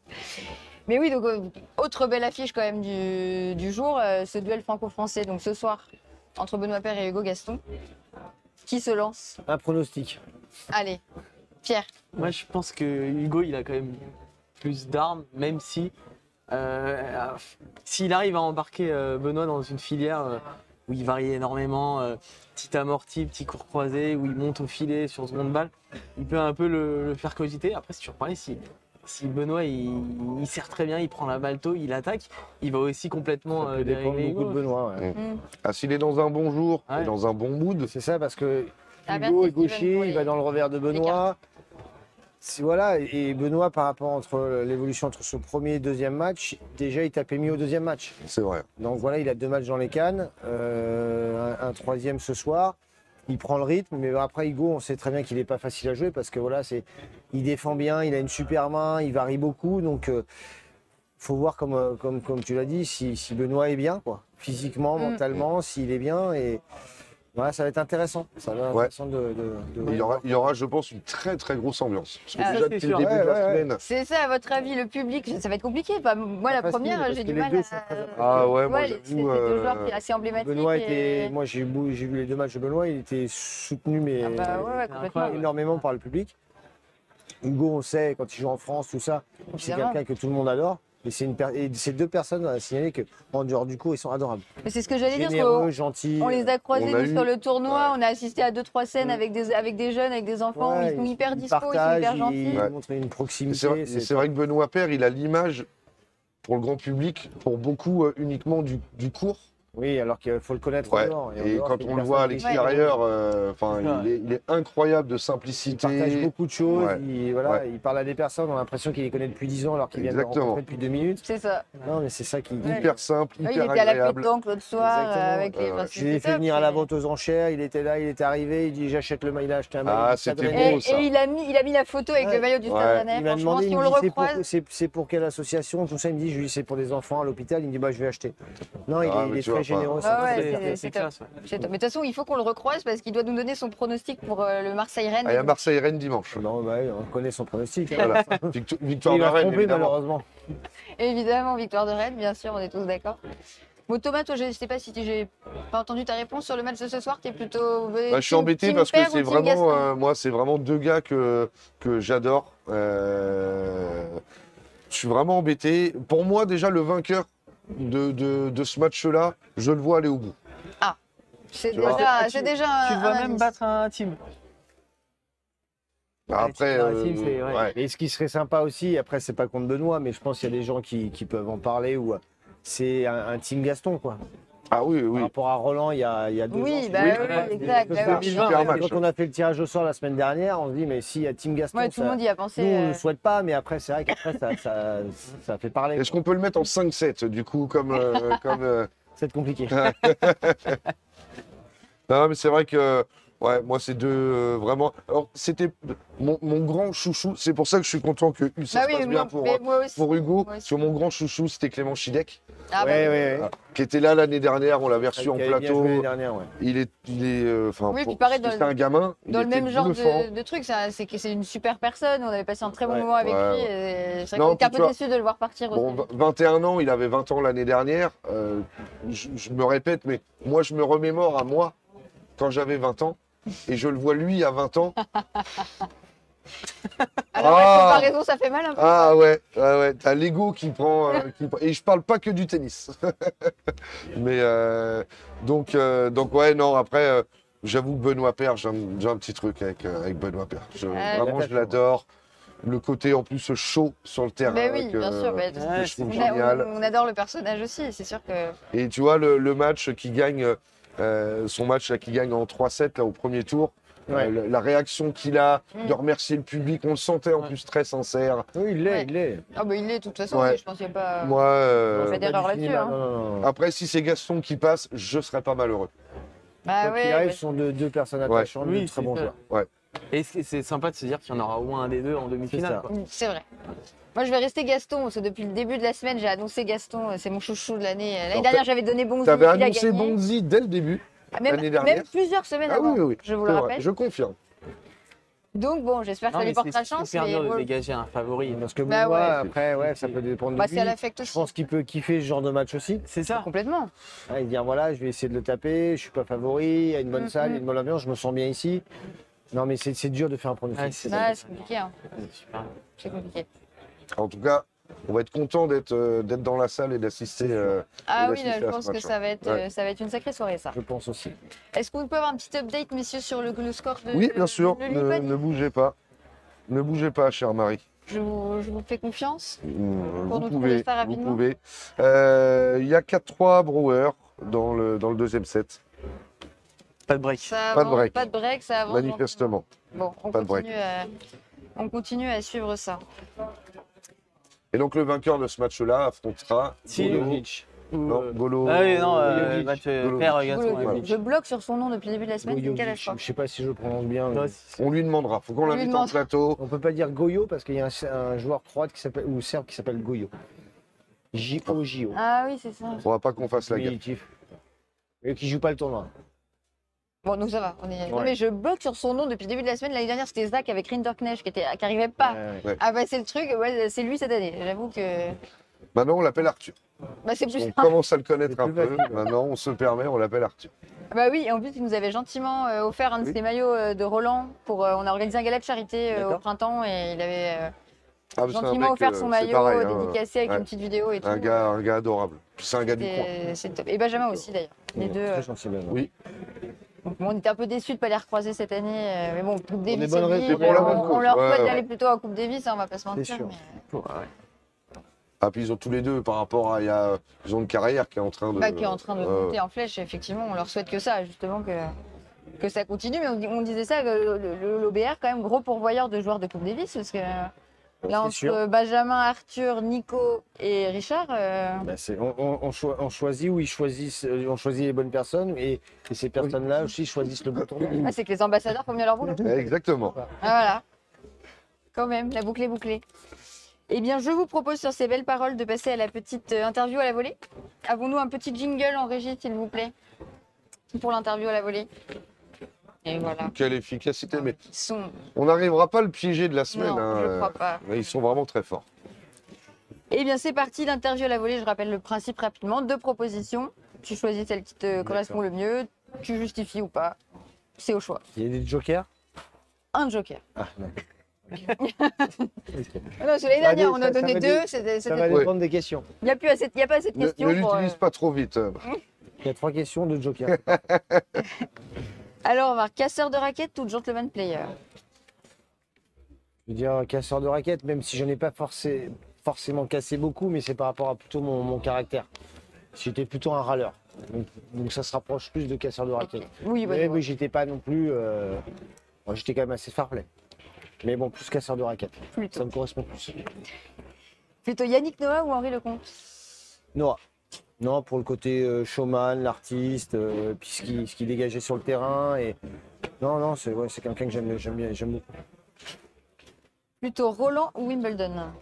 Mais oui, donc, euh, autre belle affiche quand même du, du jour, euh, ce duel franco-français, donc ce soir, entre Benoît Paire et Hugo Gaston. Qui se lance? Un pronostic. Allez, Pierre. Moi, je pense que Hugo, il a quand même plus d'armes, même si Euh, S'il arrive à embarquer euh, Benoît dans une filière euh, où il varie énormément, euh, petit amorti, petit court croisé, où il monte au filet sur seconde balle, il peut un peu le, le faire cogiter. Après, si tu reparles, si, si Benoît il, il sert très bien, il prend la balle tôt, il attaque, il va aussi complètement Ça euh, peut dépendre dérégler beaucoup de Hugo. Benoît. ouais. Mm. Ah, s'il est dans un bon jour, Ouais. et dans un bon mood, C'est ça, parce que Ah, Hugo merci, est gaucher, Steven, pour il va les- dans le revers de Benoît. C'est- Voilà, et Benoît, par rapport entre l'évolution entre son premier et deuxième match, déjà il tapait mieux au deuxième match. c'est vrai. Donc voilà, il a deux matchs dans les cannes, euh, un, un troisième ce soir. Il prend le rythme, mais après Hugo, on sait très bien qu'il n'est pas facile à jouer parce que voilà, c'est, il défend bien, il a une super main, il varie beaucoup, donc il faut voir comme, euh, comme, comme tu l'as dit, si, si Benoît est bien, quoi, physiquement, Mm. mentalement, s'il est bien, et voilà, ça va être intéressant. Ça va être Ouais. intéressant de, de- de- Il y, aura, il y aura, je pense, une très très grosse ambiance. Parce que Ah, déjà, c'est depuis sûr. le début Ouais, de la ouais, ouais. semaine. C'est ça, à votre avis, le public, ça va être compliqué. Pas- Moi, la Pas facile, première, parce j'ai que du les mal deux à. sont très appréciés. Ah ouais, moi Ouais, c'est c'est j'avoue. deux euh, joueurs qui est assez emblématique. Benoît et- était, moi j'ai bou- j'ai vu les deux matchs de Benoît, il était soutenu mais Ah bah ouais, ouais, C'est complètement. incroyable. énormément par le public. Hugo, on sait, quand il joue en France, tout ça, c'est Évidemment. quelqu'un que tout le monde adore. Et c'est une per- et ces deux personnes à signaler que en dehors du cours, ils sont adorables. Mais c'est ce que j'allais dire, parce Généreux, qu'on gentils. on les a croisés On a nous, eu- sur le tournoi, Ouais. on a assisté à deux, trois scènes Mm. avec, des, avec des jeunes, avec des enfants, Ouais, où ils sont hyper dispo, ils sont partagent, hyper gentils. Ils Ouais. montrent une Et proximité. C'est vrai, c'est vrai que Benoît Paire, il a l'image pour le grand public, pour beaucoup euh, uniquement du, du cours. Oui, alors qu'il faut le connaître Ouais. en dehors. en Et dehors, quand c'est une on le personne voit à qui- l'extérieur, euh, enfin, C'est ça. il, est, il est incroyable de Il simplicité. partage beaucoup de choses, Ouais. il, voilà, Ouais. il parle à des personnes, on a l'impression qu'il les connaît depuis dix ans alors qu'il vient de les Exactement. rencontrer depuis deux minutes. C'est ça. Non, mais c'est ça qui. Ouais. Hyper simple, Ouais, il hyper était à la agréable. pétanque l'autre soir Exactement. euh, avec les. Ouais, enfin, ouais. Je l'ai c'était fait top, venir à la c'est- vente aux enchères, il était là, il était arrivé, il dit j'achète le maillot, il a acheté un maillot. Ah, du Stade c'était Rennais. beau, Et, ça. et il, a mis, il a mis la photo avec Ouais. le maillot du Stade Ouais. Rennais. Il m'a Franchement, demandé, si il on me le dit, c'est pour, recroise. c'est- c'est pour quelle association, tout ça, il me dit je lui dis c'est pour des enfants à l'hôpital, il me dit bah je vais acheter. Non, il Ah, est, il mais est tu très vois, généreux. Ah ça. ouais, C'est- c'est- c'est c'est classe, ouais. C'est top. Mais de toute façon, il faut qu'on le recroise parce qu'il doit nous donner son pronostic pour euh, le Marseille-Rennes. Ah, il y a Marseille-Rennes dimanche. Non, bah, on connaît son pronostic. hein. Voilà. Victo- Victoire Il de va se Rennes, tromper évidemment. malheureusement. Évidemment, victoire de Rennes, bien sûr, on est tous d'accord. Bon, Thomas, toi, je ne sais pas si tu- j'ai pas entendu ta réponse sur le match de ce soir. Tu es plutôt. euh, Bah, je suis team- embêté team parce que Père ou c'est team vraiment, Gaston euh, moi, c'est vraiment deux gars que, que j'adore. Euh, je suis vraiment embêté. Pour moi, déjà, le vainqueur de, de, de ce match-là, je le vois aller au bout. C'est Tu vois. déjà, Ah, tu- c'est déjà Tu un, vas un même indice. battre un team. Après, dans la euh, team, c'est- ouais. ouais. Et ce qui serait sympa aussi, après c'est pas contre Benoît, mais je pense qu'il y a des gens qui, qui peuvent en parler, ou c'est un, un team Gaston quoi. Ah oui, Par oui. rapport à Roland il y a, il y a deux ans. Oui, je bah crois. oui, ouais, exact. Parce bah que oui. super quand match. on a fait le tirage au sort la semaine dernière, on se dit mais si il y a team Gaston, Ouais, tout le ça- monde y a pensé. nous on euh, ne souhaite pas, mais après c'est vrai qu'après ça, ça, ça fait parler. Est-ce qu'on peut le mettre en cinq sept, du coup, comme. euh, comme euh, C'est compliqué. Non, mais c'est vrai que. Ouais, moi, c'est deux. euh, vraiment. Alors, c'était mon, mon grand chouchou. C'est pour ça que je suis content que U- ça Bah se oui, passe mais bien moi, pour, mais euh, moi aussi. pour Hugo. Moi aussi. Sur mon grand chouchou, c'était Clément Chidec, Ah, bah ouais, oui. ouais, ouais. qui était là l'année dernière. On l'avait reçu en Qui avait bien plateau. joué l'année dernière, ouais. Il est. Il est euh, enfin, Oui, pour- puis pareil, c'était dans- un gamin. il Dans le était même genre bluffant. de, de truc, ça, c'est que c'est une super personne. On avait passé un très bon Ouais. moment avec Ouais, lui. ouais. et C'est Non, vrai qu'on était un puis peu tu déçus de le voir partir Bon, aussi. vingt et un ans, il avait vingt ans l'année dernière. Euh, je, je me répète, mais moi, je me remémore à moi quand j'avais vingt ans. Et je le vois lui à vingt ans. Alors, Ah. la comparaison, ça fait mal un peu. Ah ouais, ouais, ouais. T'as l'ego qui prend, euh, qui prend- Et je parle pas que du tennis. Mais euh, donc, euh, donc ouais, non. Après, euh, j'avoue que Benoît Paire, j'ai un, j'ai un petit truc avec, euh, avec Benoît Paire. Je- Ah, vraiment, je l'adore. Le côté en plus chaud sur le terrain. Mais oui, avec, bien euh, sûr. mais- que Ouais, je trouve on, a- génial. on- on adore le personnage aussi, c'est sûr que. Et tu vois, le, le match qui gagne, euh, son match là, qui gagne en trois sept là, au premier tour, Ouais. euh, le- la réaction qu'il a, Mm. de remercier le public, on le sentait en Ouais. plus très sincère. Oui, il l'est, Ouais. il l'est. Ah, bah il l'est, de toute façon, Ouais. mais je pense qu'il n'y a pas. Moi, euh, On fait d'erreur là-dessus, cinéma, hein. non, non, non. après, si c'est Gaston qui passe, je serais pas malheureux. Bah Quoi qu'il ouais, arrive, ouais. ce sont deux, deux personnes Ouais. attachantes, Oui, de très c'est bons ça. joueurs. Et c'est c'est sympa de se dire qu'il y en aura au moins un des deux en C'est demi-finale. ça. quoi. Mm, C'est vrai. Moi, je vais rester Gaston, parce que depuis le début de la semaine, j'ai annoncé Gaston, c'est mon chouchou de l'année. L'année Alors, dernière, j'avais donné Bonzi, T'avais il a annoncé gagné. Bonzi dès le début. Même, l'année dernière. même plusieurs semaines Ah avant, oui, oui, oui. je vous C'est le vrai, rappelle. je confirme. Donc bon, j'espère que Non, ça lui mais portera c'est chance. super Mais dur de bon, dégager un favori. Parce que Bah Benoît, ouais. après, ouais, ça peut dépendre bah, de lui. ça l'affecte aussi. Je pense qu'il peut kiffer ce genre de match aussi. C'est ça. Complètement. Ouais, dire voilà, je vais essayer de le taper, je suis pas favori, il y a une bonne Mm, salle, il y mm. a une bonne ambiance, je me sens bien ici. Non, mais c'est c'est dur de faire un pronostic. Ouais, c'est c'est Ouais, pas c'est compliqué. hein. Super. C'est compliqué. En tout cas, on va être content d'être euh, d'être dans la salle et d'assister. euh, Ah et oui, là, d'assister je à ce pense que match, ça va, être, Ouais. euh, ça va être une sacrée soirée, ça. Je pense aussi. Est-ce qu'on peut avoir un petit update, messieurs, sur le, le score de Oui, bien sûr, de ne, l'Uruguay ne bougez pas. Ne bougez pas, chère Marie. je, vous, je vous fais confiance. Mmh, Pour Vous nous trouver pouvez, ça vous rapidement. pouvez. Euh, Il y a quatre trois Brewers dans le, dans le deuxième set, Pas de break. Ça Pas de avance, break. Pas de break, ça avance. manifestement. Bon, on Pas de break. continue, à, on continue à suivre ça. Et donc le vainqueur de ce match-là affrontera Si, Golo. Gogic. Ou, Non, euh, Golo. Ah oui, non, euh, Gogic. match euh, Golo. père Je, garçon. voilà. je bloque sur son nom depuis le début de la semaine, c'est une Goyo, je catastrophe. je sais pas si je le prononce bien. mais- Non, si- On lui demandera. Faut qu'on On lui l'invite en demande. plateau. On peut pas dire Goyo parce qu'il y a un, un joueur croate qui s'appelle ou serbe qui s'appelle Goyo. J O J O. Ah oui, c'est ça. Faudra pas qu'on fasse la guerre. Diminutif. Et qui joue pas le tournoi. Bon, donc ça va. On est... Non, Ouais. mais je bloque sur son nom depuis le début de la semaine. L'année dernière, c'était Zach avec Rinderknecht qui était... qui arrivait pas Ouais, ouais. à passer le truc. Ouais, c'est lui cette année. J'avoue que Maintenant, on l'appelle Arthur. bah, c'est plus On simple. commence à le connaître C'est un plus peu. facile, ouais. Maintenant, on se permet, on l'appelle Arthur. Bah oui, et en plus, il nous avait gentiment euh, offert un de Oui. ses maillots euh, de Roland. Pour, euh, on a organisé un gala de charité euh, au D'accord. printemps et il avait euh, Ah, mais c'est un gentiment mec, offert euh, son c'est maillot pareil, euh, hein. dédicacé avec Ouais. une petite vidéo et tout. Un gars, un gars adorable. Puis c'est un gars du coin. C'est c'est top. Et Benjamin aussi d'ailleurs. Les Ouais, deux. euh, Très gentil, Benjamin. Oui. donc, bon, on était un peu déçus de pas les recroiser cette année. euh, mais bon, Coupe Davis, des c'est bonnes dit, raisons. C'est pour la on- bonne on, cause, leur ouais, souhaite ouais. d'aller plutôt à Coupe Davis, hein, on va pas se mentir. sûr. mais- Ah, puis ils ont tous les deux, par rapport à. Il y a, ils ont une carrière qui est en train de. Bah, qui est en train de euh, monter en flèche, effectivement. On leur souhaite que ça, justement, que, que ça continue. Mais on, di- on disait ça, que le- le- l'O B R, quand même, gros pourvoyeur de joueurs de Coupe Davis. Parce que là, C'est entre sûr. Benjamin, Arthur, Nico et Richard, euh, Bah, c'est- on, on- on choi- on choisit où ils choisissent, euh, on choisit les bonnes personnes et, et ces personnes-là aussi choisissent le bon tournoi. ah, c'est que les ambassadeurs font mieux leur boulot. Exactement. Ah, voilà. Quand même, la boucle est bouclée. Eh bien, je vous propose sur ces belles paroles de passer à la petite euh, interview à la volée. Avons-nous un petit jingle en régie, s'il vous plaît, pour l'interview à la volée. Et voilà. Quelle efficacité. Mais Ils sont... on n'arrivera pas à le piéger de la semaine. Non, hein, je euh, crois pas. mais ils sont vraiment très forts. Eh bien, c'est parti, l'interview à la volée. Je rappelle le principe rapidement. Deux propositions. Tu choisis celle qui te correspond le mieux. Tu justifies ou pas. C'est au choix. Il y a des jokers. Un joker. Ah, non. Ah non, c'est l'année Ça va dernière, dé- on a ça- ça donné va deux. dé- c'était- Ça va c'était- Ouais. dépendre des questions. Il n'y a, plus assez- il y a pas assez de Ne, questions. ne pour, euh, l'utilise pas trop vite. euh. Il y a trois questions de jokers. Alors, on va voir casseur de raquettes ou gentleman player. Je veux dire casseur de raquettes, même si je n'ai pas forcé- forcément cassé beaucoup, mais c'est par rapport à plutôt mon, mon caractère. J'étais plutôt un râleur. Donc, donc ça se rapproche plus de casseur de raquettes. Oui, bah, Mais, ouais. mais j'étais pas non plus. euh, bon, j'étais quand même assez fair-play. Mais bon, plus casseur de raquettes. Plutôt. Ça me correspond plus. Plutôt Yannick Noah ou Henri Lecomte. Noah. Non, pour le côté euh, showman, l'artiste, euh, puis ce qu'il ce qu'il dégageait sur le terrain. Et... Non, non, c'est ouais, c'est quelqu'un que j'aime j'aime bien, j'aime beaucoup. Plutôt Roland ou Wimbledon.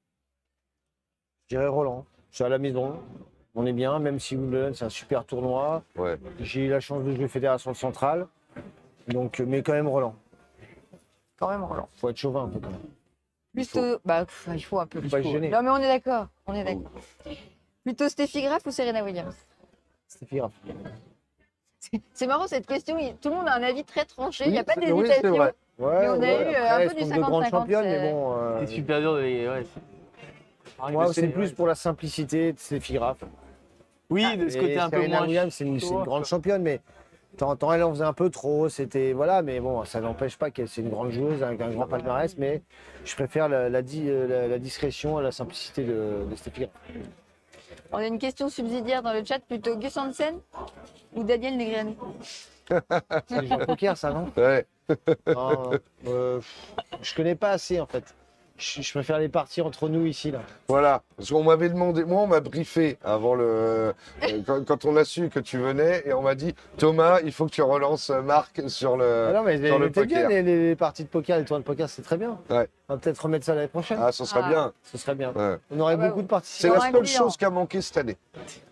Je dirais Roland. C'est à la maison. On est bien, même si Wimbledon, c'est un super tournoi. Ouais. J'ai eu la chance de jouer Fédération Centrale. Donc, euh, mais quand même Roland. Quand même Roland. Faut être chauvin un peu quand même. Plutôt. Bah, pff, il faut un peu. Faut pas se gêner. Non, mais on est d'accord. On est d'accord. Plutôt Steffi Graf ou Serena Williams. C'est grave. C'est- C'est marrant cette question. il- Tout le monde a un avis très tranché. Il n'y a Oui, pas c'est- oui, d'hésitation. c'est vrai. Ouais, Mais on a eu, euh, un après, peu ce du sont de grandes cinquante cinquante, championnes, c'est- mais bon. euh, C'est super dur de les. Ouais, c'est- moi, c'est Ouais. plus pour la simplicité de Steffi Graf. Oui, de ce Et côté un peu Serena moins. Williams, c'est une, c'est une grande championne, mais de temps en temps, elle en faisait un peu trop. C'était voilà, mais bon, ça n'empêche pas qu'elle c'est une grande joueuse avec un grand palmarès. Mais je préfère la, la, di- la- la discrétion à la simplicité de, de Steffi Graf. On a une question subsidiaire dans le chat. Plutôt Gus Hansen ou Daniel Negreanu. C'est le jeu de poker, ça, non? Ouais. Non, euh, je connais pas assez en fait. Je, je préfère les parties entre nous ici là. Voilà, parce qu'on m'avait demandé, moi on m'a briefé avant le, euh, quand, quand on a su que tu venais et on m'a dit Thomas, il faut que tu relances Marc sur le. Ah non mais sur le c'était bien poker. les, les parties de poker, les tournois de poker, c'est très bien. Ouais. On va peut-être remettre ça l'année prochaine. Ah, ce serait Ah. bien. Ce serait bien. Ouais. On aurait Ah bah beaucoup oui. de C'est participants. la Sur un seule client. chose qui a manqué cette année.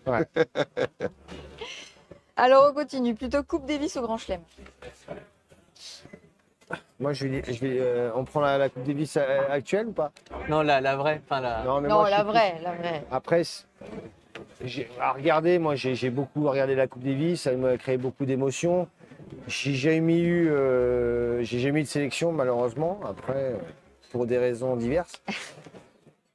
Alors on continue. Plutôt Coupe Davis ou Grand Chelem. Moi je vais, je vais euh, on prend la, la Coupe Davis euh, actuelle ou pas? Non, la, la vraie. Enfin, la. Non mais Non, moi, je la suis vraie, la vraie. plus- Après, c'est- j'ai- à regarder, moi j'ai j'ai beaucoup regardé la Coupe Davis, ça m'a créé beaucoup d'émotions. J'ai jamais eu, euh, j'ai jamais eu de sélection malheureusement. Après, euh, pour des raisons diverses.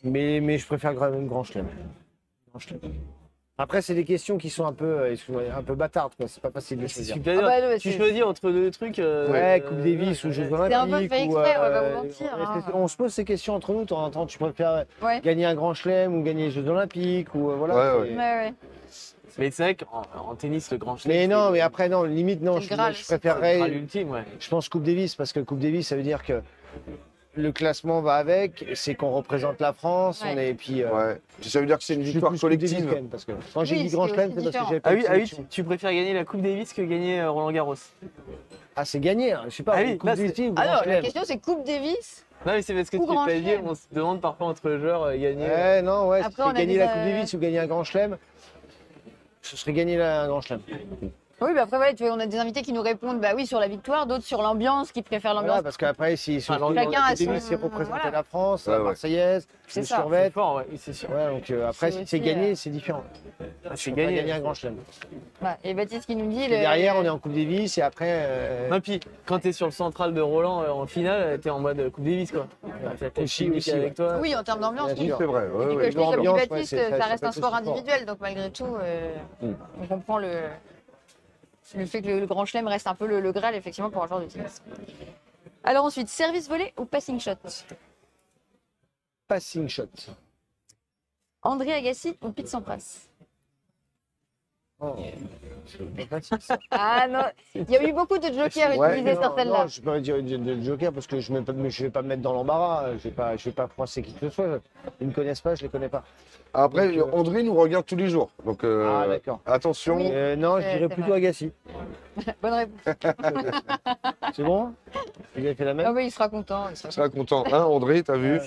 Mais, mais je préfère quand même Grand Chelem. Grand Chelem. Après, c'est des questions qui sont un peu, euh, excuse-moi, un peu bâtardes, quoi. C'est pas facile de C'est choisir. super Ah dur. bah, ouais, tu c'est- choisis entre deux trucs. euh, Ouais, Coupe euh, Davis ouais, ou Jeux ouais. Olympiques. C'est un peu fait ou, exprès, on va pas euh, vous mentir, on, hein. on se pose ces questions entre nous de temps en temps. Tu préfères Ouais. gagner un Grand Chelem ou gagner les Jeux Olympiques ou euh, voilà. Ouais, c'est- Ouais, ouais. Mais c'est vrai qu'en en tennis, le grand chelem. Mais non, c'est- mais après, non, limite, non, C'est le je, Graal je aussi. c'est le préférerais, Graal ultime, ouais. je pense Coupe Davis, parce que Coupe Davis, ça veut dire que le classement va avec, c'est qu'on représente la France, Ouais. on est, et puis, euh, Ouais. Puis ça veut dire que c'est une je suis victoire plus Coupe Davis collective. quand même, parce que quand j'ai Oui, dit c'est Grand aussi Chelem, c'est parce que différent. j'avais pas Ah eu oui, de ah oui, sélection. tu, tu préfères gagner la Coupe Davis que gagner euh, Roland Garros. Ah, c'est gagné, hein, je sais pas, Ah oui, Coupe là, c'est- Davis ou Ah Grand non, la Chelem. question c'est Coupe Davis. Non, mais c'est parce que Ou tu Grand t'as dit, Chelem. on se demande parfois entre le joueur euh, gagner. Ouais, non, ouais, Après, si on c'est a gagner des, la Coupe euh, Davis ou gagner un Grand Chelem, ce serait gagner la- un Grand Chelem. Oui, bah après, ouais, tu vois, on a des invités qui nous répondent bah oui sur la victoire, d'autres sur l'ambiance, qui préfèrent l'ambiance. Voilà, parce qu'après, si surtout Chacun dans la a Coupe son- Davis, c'est représenter voilà. la France, Ouais, la ouais. Marseillaise, C'est le ça. C'est survêt. fort, ouais, oui, c'est sûr. Ouais, donc euh, après, C'est si c'est aussi, gagné, euh, c'est différent. Ah, On c'est va gagné. gagner un Grand Chelem. Voilà. Et Baptiste qui nous dit. Et le- derrière, on est en Coupe Davis et après. euh, Non, puis quand t'es sur le central de Roland euh, en finale, t'es en mode euh, Coupe Davis, quoi. T'as ta Aussi, chimique aussi, avec ouais. toi. Oui, en termes d'ambiance, Bien oui. sûr. C'est vrai. Et Ouais, puis, ouais. que je dis, comme dit L'ambiance, ouais, Baptiste, c'est- ça- ça ça reste peut un être sport aussi fort. individuel, donc malgré tout, euh, Mm. on comprend le, le fait que le, le Grand Chelem reste un peu le, le Graal, effectivement, pour un joueur de tennis. Alors ensuite, service volé ou passing shot? Passing shot. André Agassi ou Pete Sampras? Oh, c'est pas facile, ça. Ah non, il y a eu beaucoup de jokers Ouais, utilisés Non, sur non, celle-là. je peux pas dire de, de joker parce que je ne vais pas me mettre dans l'embarras. Je ne vais pas, je vais pas froisser qui que ce soit. Ils ne me connaissent pas, je ne les connais pas. Après, Donc, euh, André nous regarde tous les jours. Donc, euh, Ah, d'accord. attention. Oui. Euh, non, je C'est- dirais c'est plutôt vrai. Agassi. Bonne réponse. C'est bon? Il a fait la même? Ah oui, il sera content. il sera Tu seras content. Hein, André, t'as vu?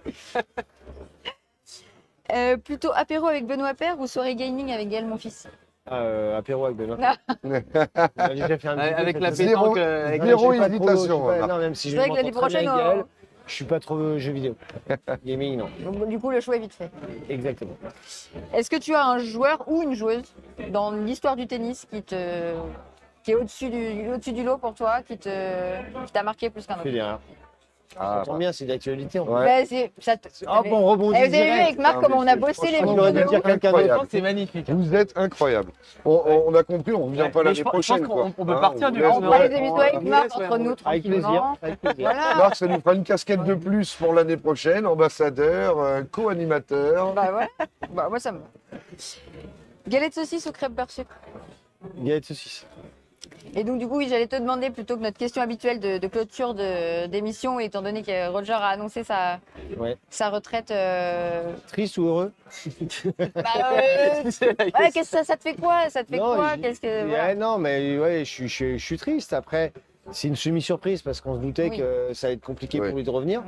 Euh, plutôt apéro avec Benoît Paire ou soirée gaming avec Gaël Monfils? Euh, apéro avec Benoît. Ah. On a déjà fait un petit peu Avec cette la semaine. Zéro- pétanque. euh, avec- zéro Je suis pas trop- hésitation, je suis pas- voilà. Non, même si je C'est vrai que l'année m'entends très bien prochaine, avec Gaël, on- je suis pas trop jeux vidéo. Gaming, non. Donc, bon, du coup, le choix est vite fait. Exactement. Est-ce que tu as un joueur ou une joueuse dans l'histoire du tennis qui te qui est au-dessus du, au-dessus du lot pour toi, qui te qui t'a marqué plus qu'un autre? Fédéraire. Ah, Ça tombe bien, c'est d'actualité. en Ouais. Bah, c'est- ça te- Hop, on rebondit Eh, vous avez vu direct. avec Marc Non, comment on mais a c'est- bossé les franchement, vidéos j'aurais de dû ouf. dire quelqu'un Je Incroyable. pense que c'est magnifique. hein. Vous êtes incroyable. On, on- on a compris, on revient Ouais, pas mais l'année je pense- je pense prochaine. qu'on- quoi. on peut Hein, partir on du laisse- On fera les Ouais, émissions on- avec on Marc laisse, ouais, entre nous Avec plaisir. tranquillement. Avec plaisir. Voilà. Marc, ça nous fera une casquette de plus pour l'année prochaine, ambassadeur, euh, co-animateur. Bah voilà. Bah moi ça me. Galette saucisse ou crêpe beurre sucre? Galette saucisse. Et donc du coup oui j'allais te demander plutôt que notre question habituelle de, de clôture de- d'émission, étant donné que Roger a annoncé sa, Ouais. sa retraite. euh, Triste ou heureux? Bah, euh, C'est la ouais, question. qu'est-ce que ça, ça te fait quoi? Ça te fait Non, quoi? je- Qu'est-ce que Ouais, voilà. non, mais ouais, je, suis- je, suis- je suis triste. Après, c'est une semi-surprise parce qu'on se doutait Oui. que ça allait être compliqué Oui. pour lui de revenir.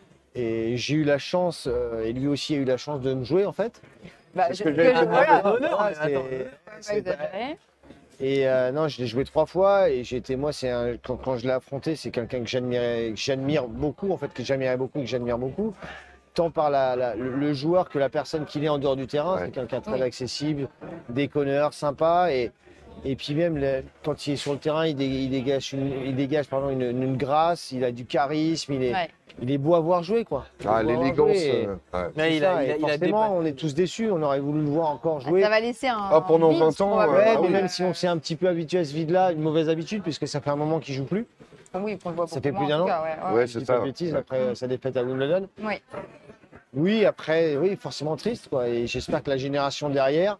Et j'ai eu la chance, euh, et lui aussi a eu la chance de me jouer en fait. Bah, c'est ce je- que j'allais que je- dire. voilà. Ah, honneur, Voilà, mais c'est- attends. Pas c'est pas- exagéré. Et euh, non, je l'ai joué trois fois et j'ai été, moi, c'est un, quand, quand je l'ai affronté, c'est quelqu'un que j'admirais, que j'admire beaucoup, en fait, que j'admirais beaucoup et que j'admire beaucoup, tant par la, la- le, le joueur que la personne qu'il est en dehors du terrain. Ouais. C'est quelqu'un de très Oui. accessible, déconneur, sympa et et puis même le- quand il est sur le terrain, il, dé- il dégage, une, il dégage pardon, une, une grâce, il a du charisme, il est, Ouais. il est beau à voir jouer quoi. Ah, Beau à voir l'élégance. jouer, et- euh, ouais. Mais c'est il a- ça, il a- et il a forcément, dépa- on est tous déçus, on aurait voulu le voir encore jouer. Ça va laisser un. Ah, pendant vide, vingt ans, probablement. Ouais, Ah mais oui. même si on s'est un petit peu habitué à ce vide-là, une mauvaise habitude, puisque ça fait un moment qu'il joue plus. Oui, qu'on le voit Ça beaucoup fait plus moins, en d'un tout an. cas, ouais, ouais. Ouais, Je c'est dis ça. pas de ouais. bêtises après sa défaite à Wimbledon. Oui. Oui, après, oui, forcément triste, quoi. Et j'espère que la génération derrière,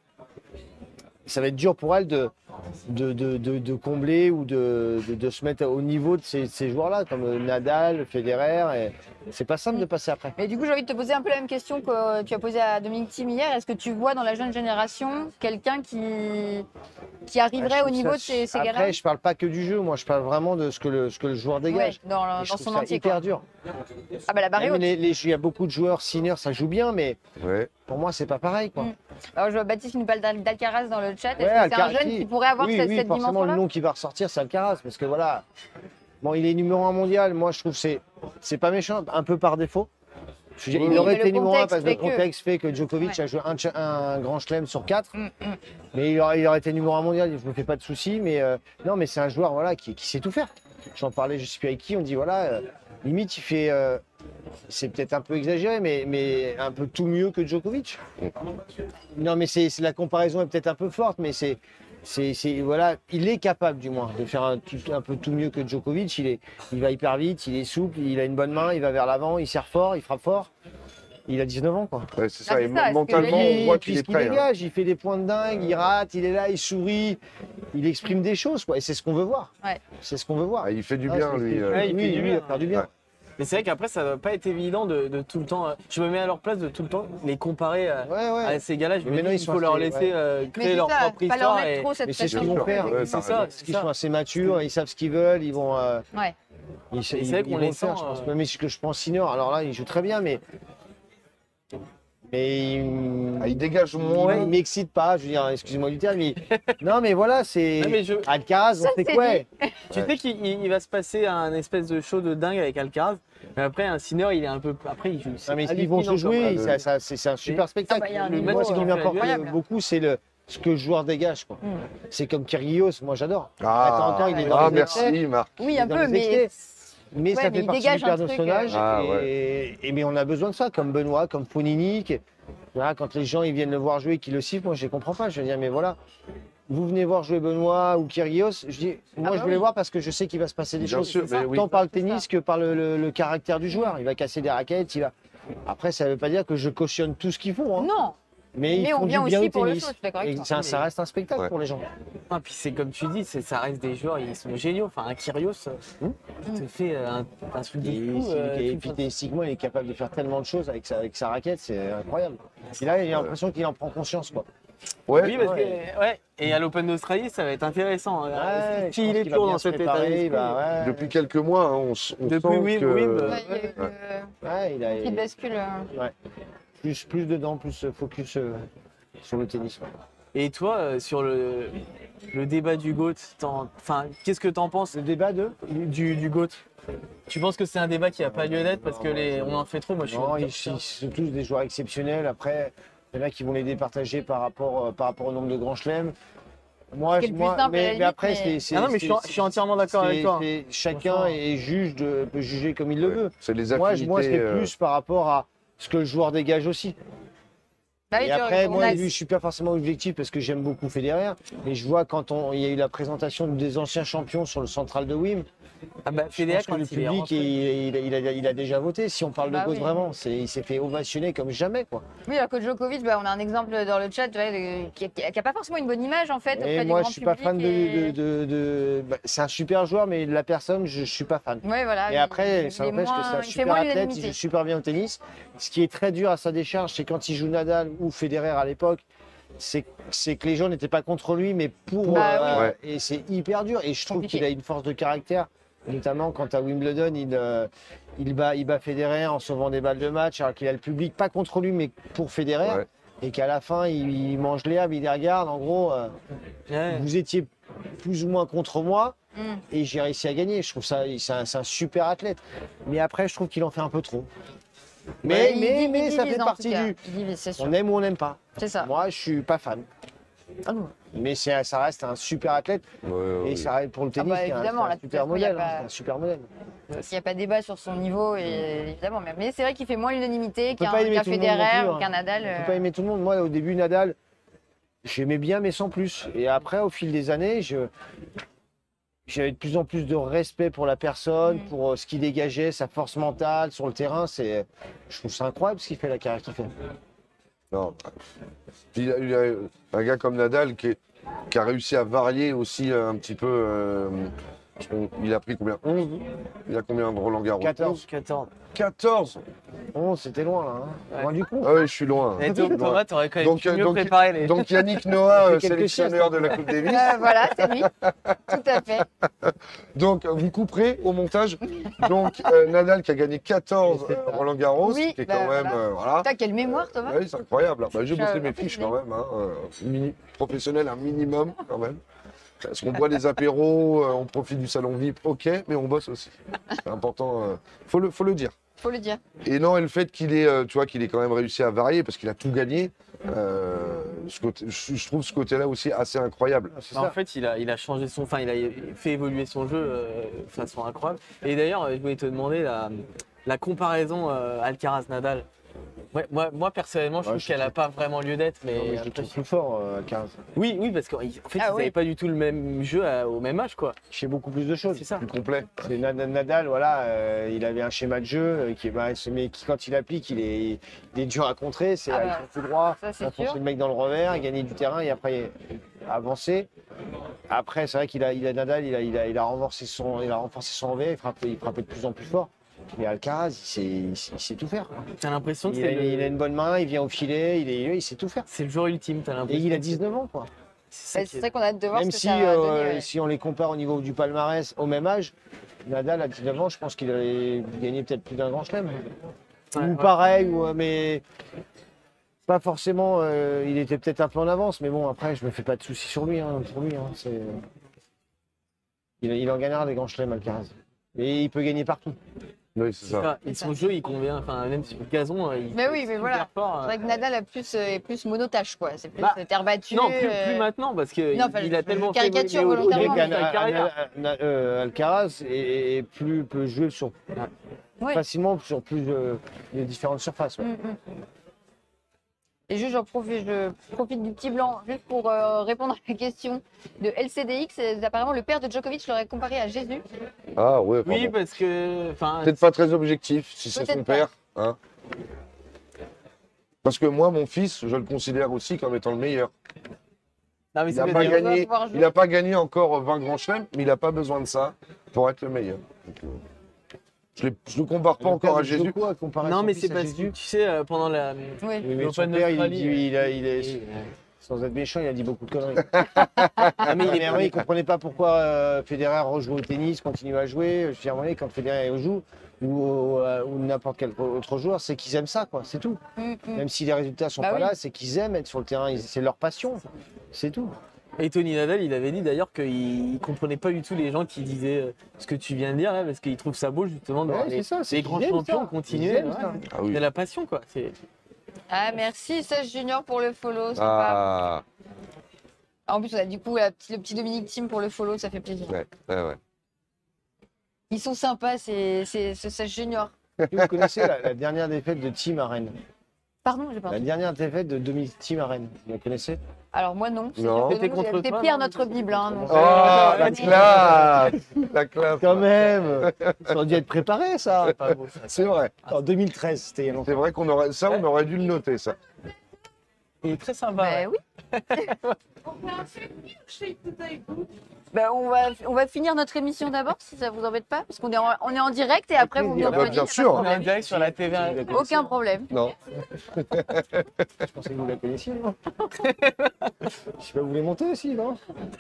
ça va être dur pour elle de, de, de, de, de combler ou de, de, de se mettre au niveau de ces, ces joueurs-là, comme Nadal, Federer. Et c'est pas simple de passer après. Mais du coup, j'ai envie de te poser un peu la même question que tu as posée à Dominique Thiem hier. Est-ce que tu vois dans la jeune génération quelqu'un qui, qui arriverait Je au trouve niveau ça- de ces, ces gars-là? Après, je parle pas que du jeu, moi, je parle vraiment de ce que le, ce que le joueur Ouais, dégage. dans, Et dans je trouve son ça entier. hyper Quoi. dur. Ah bah la barre est Même haute. les- les- il y a beaucoup de joueurs seniors, ça joue bien, mais Ouais. pour moi, c'est pas pareil, quoi. Mm. Alors je vois Baptiste qui nous parle d'Al- d'Alcaraz dans le chat. Est-ce Ouais, que c'est un Alcaraz, jeune si. qui pourrait avoir oui, cette, oui, cette forcément, le dimension-là? nom qui va ressortir, c'est Alcaraz, parce que voilà, bon, il est numéro un mondial. Moi, je trouve que c'est c'est pas méchant, un peu par défaut. Je veux dire, Oui, il oui, aurait mais le été numéro un contexte parce que fait le que- contexte fait que Djokovic Ouais. a joué un, cha- un grand chelem sur quatre, Mm, mm. mais il aurait, il aurait été numéro un mondial. Je me fais pas de soucis, mais euh, non, mais c'est un joueur voilà qui, qui sait tout faire. J'en parlais, je sais plus avec qui, on dit voilà, euh, limite il fait, euh, c'est peut-être un peu exagéré, mais, mais un peu tout mieux que Djokovic. Non, mais c'est c'est- la comparaison est peut-être un peu forte, mais c'est, c'est, c'est- voilà, il est capable du moins de faire un, tout- un peu tout mieux que Djokovic. Il est, il va hyper vite, il est souple, il a une bonne main, il va vers l'avant, il serre fort, il frappe fort. Il a dix-neuf ans, quoi. Ouais, c'est Ah, ça. c'est Et ça, mentalement, est-ce que- on voit Et puis qu'il ce est qu'il prêt. hein. dégage, il fait des points de dingue, il rate, il est là, il sourit, il exprime des choses, quoi. Et c'est ce qu'on veut voir. Ouais. C'est ce qu'on veut voir. Ah, il fait du Ah, bien, c'est- lui. c'est- euh. Ouais, il oui, fait du oui, bien. il va faire du bien. Ouais. Mais c'est vrai qu'après, ça doit pas être évident de, de tout le temps. euh, je me mets à leur place de tout le temps les comparer à, Ouais, ouais. à ces gars-là. Je Mais me maintenant, dis ils qu'il sont faut leur assez- laisser ouais. euh, Mais créer c'est leur ça, propre pas leur histoire. mettre Et... trop cette Mais c'est ce pression. qu'ils vont faire. Ouais, c'est t'as ça, raison. Parce c'est qu'ils ça. sont assez matures, ils savent ce qu'ils veulent, ils vont. euh, Ouais. ils, c'est ils- vrai ils qu'on vont les le faire, sent, je pense. euh, Même si que je pense Sinner, alors là, il joue très bien, mais. Mais il, Ah, il dégage il- moins. il m'excite pas, je veux dire, excusez-moi du terme, mais. Non, mais voilà, c'est. Non, mais je- Alcaraz, Ça, on fait c'est quoi? dit. Tu sais qu'il il- il va se passer un espèce de show de dingue avec Alcaraz. Mais après, un Sinner, il est un peu. Après, il joue. Non, mais ils vont se hallucinant, jouer, comme- ça- ça- c'est c'est un super spectacle. Ah bah, il y a un Le niveau, moi, ce qui euh, m'importe incroyable. beaucoup, c'est le, ce que le joueur dégage, quoi. Mm. C'est comme Kyrgios, moi j'adore. Ah, Attends, attends, il est dans ah les merci, excès. Marc. Oui, Il un est dans peu, les mais. excès. Mais Ouais, ça mais fait il partie dégage du un personnage. truc, euh, Ah, et, et- mais on a besoin de ça, comme Benoît, comme Fonini. que- Voilà, quand les gens ils viennent le voir jouer et qu'ils le sifflent, moi je les comprends pas. Je veux dire, mais voilà, vous venez voir jouer Benoît ou Kyrgios, je dis, moi bah je veux les oui. voir parce que je sais qu'il va se passer des Bien choses. sûr, mais oui. Tant par le C'est tennis ça. que par le, le- le caractère du joueur. Il va casser des raquettes, il va. Après, ça veut pas dire que je cautionne tout ce qu'ils font. hein. Non, Mais, ils mais font on vient du bien aussi au pour le tennis. show, je suis d'accord avec Et toi. ça, ça reste un spectacle Ouais. pour les gens. Ah, puis c'est comme tu dis, c'est- ça reste des joueurs, ils sont géniaux. Enfin, un Kyrgios, Hmm. il te fait euh, un, un truc de Et, fou. euh, et tout puis le temps. tennistiquement, il est capable de faire tellement de choses avec sa, avec sa raquette, c'est incroyable. Et là, il a l'impression qu'il en prend conscience. Quoi. Ouais. Oui, parce Ouais. que, ouais. Et à l'Open d'Australie, ça va être intéressant. hein. Ouais, Qui je il pense est qu'il va toujours bien dans se cet état préparer, d'esprit. bah ouais. Depuis quelques mois, hein, on, s- on Depuis sent Wim- que... Wim, Ouais, euh, il y a eu Ouais. une Ouais, il a petite bascule. euh, plus, plus dedans, plus focus euh, sur le tennis. ouais. Et toi, euh, sur le, le débat du GOAT, t'en- enfin, qu'est-ce que tu en penses Le débat de du, du GOAT? Tu penses que c'est un débat qui n'a pas lieu d'être parce que les, on en fait trop? Moi, je suis Non, ils, ils sont tous des joueurs exceptionnels. Après, il y en a qui vont les départager par rapport, euh, par rapport au nombre de grands chelems. Moi, Ce qui est le moi plus simple, à la mais, mais limite, après, mais- c'est- c'est- Ah non, mais je suis, c'est- je suis entièrement d'accord c'est- avec toi. c'est- Chacun Franchement. est juge de, peut juger comme il le Ouais. veut. C'est les Moi, je- affinités. moi, c'est euh, plus par rapport à ce que le joueur dégage aussi. Bah oui, Et tu vois, après, on moi, a- je suis pas forcément objectif parce que j'aime beaucoup Federer, mais je vois quand on, il y a eu la présentation des anciens champions sur le central de Wim, Ah bah, je Federer, pense que quand le il est public, rentré- il, il a, il a- il a déjà voté. Si on parle Bah de GOAT oui. vraiment, c'est, il s'est fait ovationner comme jamais, quoi. Oui, alors que Djokovic, bah, on a un exemple dans le chat ouais, de- qui n'a pas forcément une bonne image en fait. auprès Et du moi, grand je suis pas public fan de. et- de, de- de- bah, c'est un super joueur, mais la personne, je, je suis pas fan. Ouais, voilà. Et il- après, il ça est n'empêche que moins- c'est un il fait super moins athlète, il l'unanimité. joue super bien au tennis. Ce qui est très dur à sa décharge, c'est quand il joue Nadal ou Federer à l'époque, c'est c'est que les gens n'étaient pas contre lui, mais pour. Bah euh, oui. Ouais. Et c'est hyper dur. Et je trouve Compliqué. qu'il a une force de caractère, notamment quand à Wimbledon, il, euh, il, bat, il bat Federer en sauvant des balles de match, alors qu'il a le public, pas contre lui, mais pour Federer. Ouais. Et qu'à la fin, il, il mange l'herbe, il les regarde. En gros, euh, Ouais. vous étiez plus ou moins contre moi. Mm. Et j'ai réussi à gagner. Je trouve ça, c'est un, c'est un super athlète. Mais après, je trouve qu'il en fait un peu trop. Mais, Ouais, il mais, div- mais il ça divise, fait en partie tout cas. du. Il divise, c'est sûr. On aime ou on n'aime pas. C'est ça. Moi, je suis pas fan. Ah non. Mais c'est- ça reste un super athlète. ouais, ouais, Et ça reste pour le tennis, bah, c'est un- évidemment, c'est un, là, de toute super façon, il y a modèle. hein, pas- c'est un super modèle. Il n'y a pas débat sur son niveau, et, évidemment. Mais, mais c'est vrai qu'il fait moins l'unanimité peut qu'un pas aimer qu'un tout le monde non Federer plus, ou hein. qu'un Nadal. On euh, peut pas aimer tout le monde. Moi, au début, Nadal, j'aimais bien, mais sans plus. Et après, au fil des années, je. J'avais de plus en plus de respect pour la personne, Mm. pour euh, ce qu'il dégageait, sa force mentale sur le terrain. C'est, je trouve ça incroyable ce qu'il fait, la carrière qu'il fait. Non. Puis il a, il a un gars comme Nadal qui, est- qui a réussi à varier aussi euh, un petit peu. euh, parce qu'on- il a pris combien? onze? Il a combien de Roland Garros? quatorze. quatorze. quatorze. Oh, c'était loin là. Hein. Ouais. Loin du coup. Ah ouais, je suis loin. Et toi, Thomas, t'aurais quand même Donc, pu euh, mieux donc- préparer les. Donc Yannick Noah, euh, Il fait quelques sélectionneur siestes, de la Coupe Davis. euh, voilà, c'est lui. Tout à fait. Donc vous couperez au montage. Donc euh, Nadal qui a gagné quatorze C'est euh, ça. Roland Garros, Oui, qui est bah, quand même voilà. euh, voilà. Putain, quelle mémoire, Thomas. Ah oui, c'est incroyable. Bah, j'ai Je- bossé mes en fait, fiches je quand l'ai. même, hein, euh, mini- professionnel un minimum quand même. Parce qu'on boit des apéros, euh, on profite du salon V I P, ok, mais on bosse aussi. C'est important, euh, faut le, faut le dire. Faut le dire. Et non, et le fait qu'il ait, euh, tu vois, qu'il ait quand même réussi à varier parce qu'il a tout gagné, euh, ce côté- je, je trouve ce côté-là aussi assez incroyable. Ah, c'est Bah, ça. en fait, il a, il a changé son, enfin, il a fait évoluer son jeu euh, de façon incroyable. Et d'ailleurs, euh, je voulais te demander là, la comparaison euh, Alcaraz-Nadal, ouais, moi, moi personnellement, je Ouais, trouve je qu'elle n'a trouve- pas vraiment lieu d'être. Mais, Non, mais je le après, trouve plus fort, euh, Alcaraz. oui, oui, parce qu'en fait, Ah ils oui. n'avaient pas du tout le même jeu à- au même âge, quoi. Il fait beaucoup plus de choses. C'est ça. Plus complet. C'est Nadal, Nadal, voilà, euh, il avait un schéma de jeu euh, qui, bah, ce- mais qui, quand il applique, il est, il est dur à contrer. C'est Ah avec bah, son coup droit, ça, c'est enfoncer sûr. le mec dans le revers, gagner du terrain et après avancer. Après, c'est vrai qu'il a, il a Nadal, il a, il a, il a renforcé son, il a renforcé son revers, il frappait, il frappait de plus en plus fort. Mais Alcaraz, il sait, il sait- il sait tout faire. T'as l'impression que Il a, c'est il a le... une bonne main, il vient au filet, il, est, il sait tout faire. c'est le joueur ultime, t'as Et l'impression. il a que dix-neuf ans, quoi. c'est Bah, ça qui C'est est- ça qu'on a hâte de voir Même ce que si, ça va euh, donner, ouais. si on les compare au niveau du palmarès au même âge, Nadal à dix-neuf ans, je pense qu'il allait gagner peut-être plus d'un grand chelem. Ouais, ou ouais. pareil, ou, euh, mais pas forcément. euh, il était peut-être un peu en avance, mais bon, après, je me fais pas de soucis sur lui. Hein, pour lui hein, c'est... il, il en gagnera des grands chelems, Alcaraz. Mais il peut gagner partout. Oui, c'est C'est ça. ça. Et son jeu, il convient. Enfin, même sur le gazon, euh, il Mais est oui, mais super voilà. fort, C'est hein. vrai que Nadal a plus, euh, est plus monotache, quoi. C'est plus Bah, euh, terre battue. Non, plus, euh, plus maintenant, parce qu'il Non, enfin, il a je- tellement je fait caricature évoluer au- au volontairement, début de mais- sa carrière. Ana- Ana- euh, Alcaraz est, est plus, peut jouer sur, Ouais. facilement sur plus euh, de différentes surfaces. ouais. Mm, mm. Et juste, j'en profite, je profite du petit blanc, juste pour euh, répondre à la question de L C D X. Euh, Apparemment, le père de Djokovic l'aurait comparé à Jésus. Ah ouais, Oui, pardon. parce que. Enfin, Peut-être pas très objectif si c'est Peut-être son pas. père. Hein. Parce que moi, mon fils, je le considère aussi comme étant le meilleur. non, mais Il ça n'a veut pas, dire- gagné. gagné, pouvoir jouer. il a pas gagné encore vingt grands chelems, mais il n'a pas besoin de ça pour être le meilleur. Donc, euh, je ne le compare pas Le père encore à de Jésus. Djoko a comparé Non, son mais fils c'est à parce Jésus. que tu sais, euh, pendant la. Oui. Oui, mais L'Open son père, il, d'Australie, dit- euh, il a- il est, Oui, sans être méchant, il a dit beaucoup de conneries. Ah, mais il est- Mais oui, il ne comprenait pas pourquoi euh, Federer rejoue au tennis, continue à jouer. Je veux dire, oui, quand Federer joue, ou, euh, ou n'importe quel autre joueur, c'est qu'ils aiment ça, quoi. C'est tout. Mm, mm. Même si les résultats sont Bah pas oui. là, c'est qu'ils aiment être sur le terrain. Ils- C'est leur passion. C'est tout. Et Tony Nadal, il avait dit d'ailleurs qu'il ne comprenait pas du tout les gens qui disaient euh, ce que tu viens de dire là, parce qu'il trouve ça beau justement de voir Ouais, les, c'est ça, c'est les qu'ils grands aiment champions ça. continuer. Ils aiment ouais. ça. Ah oui. C'est la passion, quoi. C'est... Ah, merci, Sage Junior, pour le follow. Sympa. Ah, En plus, on a du coup la petite- le petit Dominique Team pour le follow, ça fait plaisir. ouais, ouais, ouais. Ils sont sympas, c'est c'est- ce Sage Junior. Vous connaissez la, la dernière défaite de Team à Rennes. Pardon, j'ai pas La entendu. dernière défaite de Dominique Team à Rennes. Vous la connaissez? Alors, moi, non. Non. C'est C'était contre C'était toi, Pierre, non notre Bible. Hein, donc, Oh, euh, la mais- classe La classe Quand même. Ça aurait dû être préparé, ça. C'est pas beau, ça. C'est vrai. En deux mille treize, c'était il y a longtemps. C'est vrai qu'on aurait ça, on aurait dû le noter, ça. Il est très sympa. Bah ouais. oui. Bah, on, va, on va finir notre émission d'abord, si ça vous embête pas, parce qu'on est, en- on est en direct et après vous nous Ah bah, rejoignez. bien y a pas de sûr. On est en problème. direct sur la T V. Aucun problème. Non. Je pensais que vous la connaissiez, non? Je sais pas, vous voulez monter aussi, non?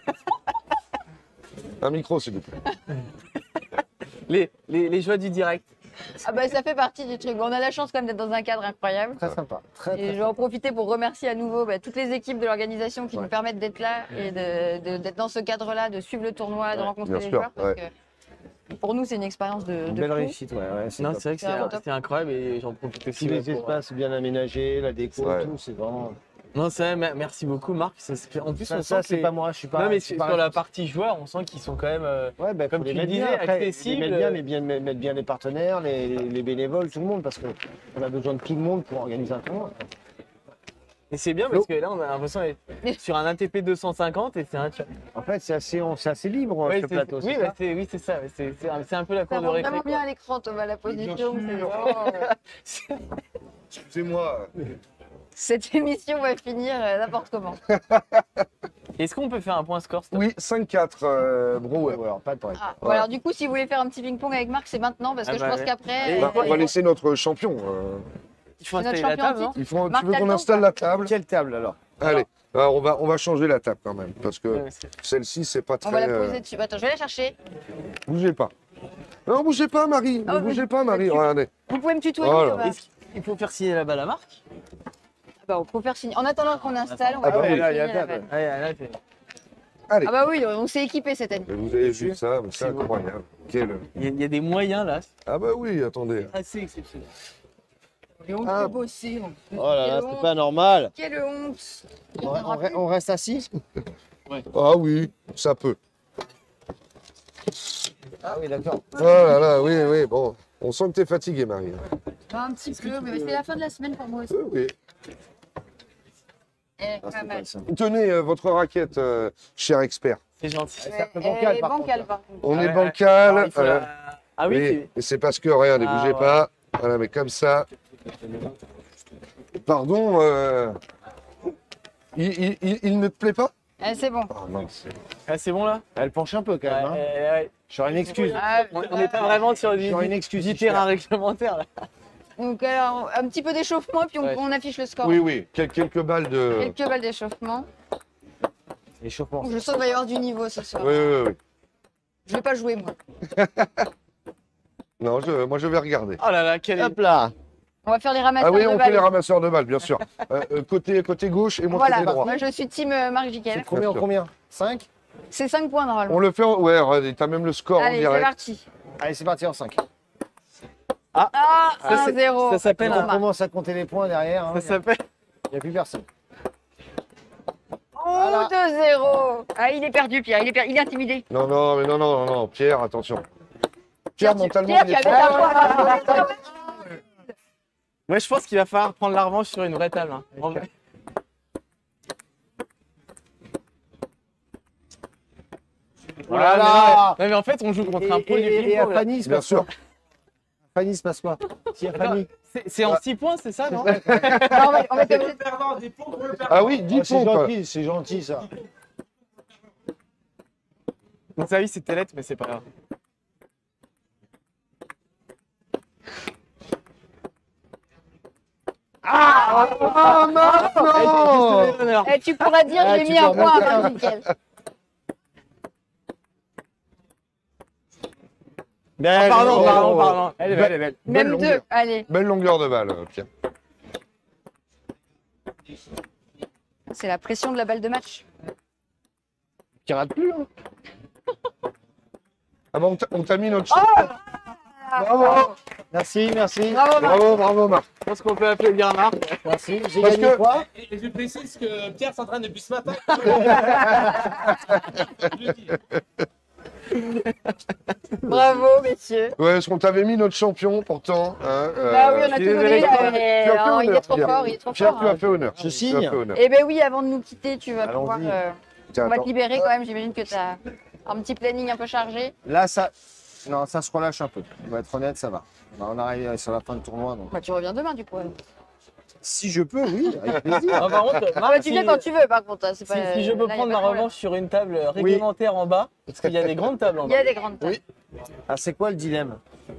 Un micro, s'il vous plaît. Les, les, les joies du direct. Ah bah ça fait partie du truc. On a la chance quand même d'être dans un cadre incroyable. Très sympa. Très, Et très je vais en profiter pour remercier à nouveau bah, toutes les équipes de l'organisation qui Ouais. nous permettent d'être là et de- de- d'être dans ce cadre-là, de suivre le tournoi, de Ouais, rencontrer bien les sûr, joueurs. Parce que pour nous, c'est une expérience de, Une de belle fou. réussite, ouais. ouais c'est Non, top. c'est vrai que C'est c'est, vraiment top. c'était incroyable et j'en profite aussi. Si les ouais, pour- espaces bien aménagés, la déco, Ouais. tout, c'est vraiment. Non, c'est vrai, me- merci beaucoup, Marc. Ça se fait- En plus, Ça, on ça, sent c'est que pas les- moi, je suis pas. Non, mais je suis sur pas sur la responsable. partie joueurs, on sent qu'ils sont quand même. euh, Ouais, bah, comme faut les tu mettre disais, bien, après, accessible, les mettre bien, euh, mais bien mettre bien les partenaires, les, les- les bénévoles, tout le monde, parce qu'on a besoin de tout le monde pour organiser un tournoi. Et c'est bien parce que là, on a l'impression d'être sur un A T P deux cent cinquante et c'est un chat. En fait, c'est assez, on- c'est assez libre, Ouais, ce c'est- plateau. oui, c'est bah, ça c'est, oui, c'est ça. ouais, C'est, c'est un, c'est un peu la Ça cour de rend récré. vraiment quoi. bien à l'écran, Thomas, la position. Bien c'est sûr. vraiment, euh, Excusez-moi. Cette émission va finir euh, n'importe comment. Est-ce qu'on peut faire un point score s'il te plaît Oui, cinq quatre, euh, Brouwer. Ouais, alors, pas de problème. Ah, bon, Ouais. alors du coup, si vous voulez faire un petit ping-pong avec Marc, c'est maintenant, parce que Ah je bah pense ouais. qu'après... Et Bah, euh, on va laisser notre champion. euh. Il faut C'est notre installer la champion table, en non Il faut, Marc, tu veux t'as qu'on le temps, installe ou la table? Quelle table alors? Allez, alors, on, va, on va changer la table quand même, parce que Ouais, c'est- celle-ci, c'est pas On va très... la euh, poser dessus. Attends, je vais la chercher. Bougez pas. Non, bougez pas, Marie. Ne Oh, bougez mais- pas, Marie. tu- Regardez. Vous pouvez me tutoyer, Oh là. Thomas. Est-ce qu'il faut faire signer la balle à Marc? Bah, on peut faire signer. En attendant qu'on installe, on va Ah bah faire oui, là, il y a signer la table. balle. Ouais, là, c'est- Allez. Ah bah oui, on s'est équipé cette année. Mais vous avez vu ça, mais c'est C'est beau. incroyable. Quel... il, y a, il y a des moyens là, Ah bah oui, attendez. assez exceptionnels. Et on Ah. peut bosser. en plus. Oh là là, Quelle c'est honte. pas normal. Quelle honte. On, on re- on reste assis? Ah oui, ça peut. Ah oui, d'accord. Oh là là, oui, oui, bon. On sent que t'es fatigué, Marie. Un petit peu, mais c'est la fin de la semaine pour moi aussi. Oui, oui. Eh, Ah, pas c'est mal. pas ça. Tenez euh, votre raquette, euh, cher expert. C'est gentil. C'est un peu Ouais, bancal, et par contre, bancal, là. par contre. On Ah est ouais, bancal. Alors, il faut euh, la- Ah oui, oui, c'est- mais c'est parce que rien, ne Ah, bougez ouais. pas. Voilà, mais comme ça. Pardon, euh, il, il- il- il ne te plaît pas? Eh, c'est bon. Oh mince. Ah, c'est bon là. Elle penche un peu quand même. Ouais, Hein. ouais, ouais. J'aurais une excuse. Ah, On on n'est pas vraiment sur du, J'aurais une du- excuse, du si je terrain perds. réglementaire là. donc, alors, un petit peu d'échauffement, puis on, Ouais. on affiche le score. Oui, oui, quel- quelques balles de. Quelques balles d'échauffement. Échauffement. Je sens qu'il va y avoir du niveau ce soir. Oui, oui, oui. Je vais pas jouer, moi. Non, je- moi je vais regarder. Oh là là, quel est... Hop là. On va faire les ramasseurs Ah oui, de on fait balles. les ramasseurs de balles, bien sûr. Euh, euh, côté, côté gauche et moi Voilà, côté droit. moi je suis team euh, Marc C'est Jiquel. combien en combien cinq. C'est cinq points normalement. On le fait, en- ouais, regardez, t'as même le score en Allez, c'est direct. parti. Allez, c'est parti en cinq. Ah, Ça, c'est- un zéro. ça s'appelle On un- commence à compter les points derrière. Ça Il s'appelle... n'y a plus personne. Oh, Voilà. deux zéro. Ah, il est perdu, Pierre. Il est, per- il est intimidé. Non, non, mais non, non, non, non, Pierre, attention. Pierre, tu- mentalement, Pierre, il est tu prêt. avais ta voix. Moi, je pense qu'il va falloir prendre la revanche sur une vraie table. hein. En vrai. Voilà. mais non, mais- non, mais en fait, on joue contre un pro du Et, et, et à ping-pong. là. Fanny, il se Bien passe quoi sûr. À Fanny, il se passe quoi Si, à Fanny. C'est- C'est en six points, c'est ça, non? Non, on va, on va être obligé de- Ah oui, dix Oh, c'est points. quoi. gentil, c'est gentil ça. Donc ça, oui, c'était lettre, mais c'est pas grave. Ah, maintenant Eh, tu pourras dire Ah, j'ai tu mis un peux point remonter à un. Marc Jiquel. Belle, Pardon, oh, pardon, oh. pardon. Elle est belle, elle est belle. Belle Même longueur. deux. Allez, Belle longueur de balle, euh, Pierre. c'est la pression de la balle de match. Qui rate plus, hein. Ah bon, on t'a- on t'a mis notre. Ah, Bravo. Merci, merci. Bravo, Marc. Bravo, bravo, Marc. Je pense qu'on peut applaudir Marc. Merci. J'ai Parce gagné que- quoi Et je précise que Pierre s'entraîne depuis ce matin. Je le dis. Bravo, messieurs. Ouais, parce qu'on t'avait mis notre champion, pourtant. Hein, euh, Bah oui, on a je suis tout donné. désolé, là, Pierre. mais, Tu as fait hein, il est honneur, trop Pierre. fort, il est trop Pierre, fort. tu as hein. fait honneur. Je Tu as signe. fait honneur. Eh ben oui, avant de nous quitter, tu vas Allons-y. pouvoir. euh, Tiens, on va te attends. libérer quand même. J'imagine que tu as un petit planning un peu chargé. Là, ça. Non, ça se relâche un peu. On va être honnête, ça va. Bah, on arrive sur la fin du tournoi. Donc. Bah, tu reviens demain, du coup. alors. Si je peux, oui, avec plaisir. Ah, par contre, Ah, Marc, bah, tu si, viens quand tu veux, par contre. hein, c'est si- pas- si je peux là, y a prendre pas ma de problème. revanche sur une table réglementaire en bas, parce qu'il y a des grandes tables en Il bas. y a des grandes tables. Ah, c'est quoi le dilemme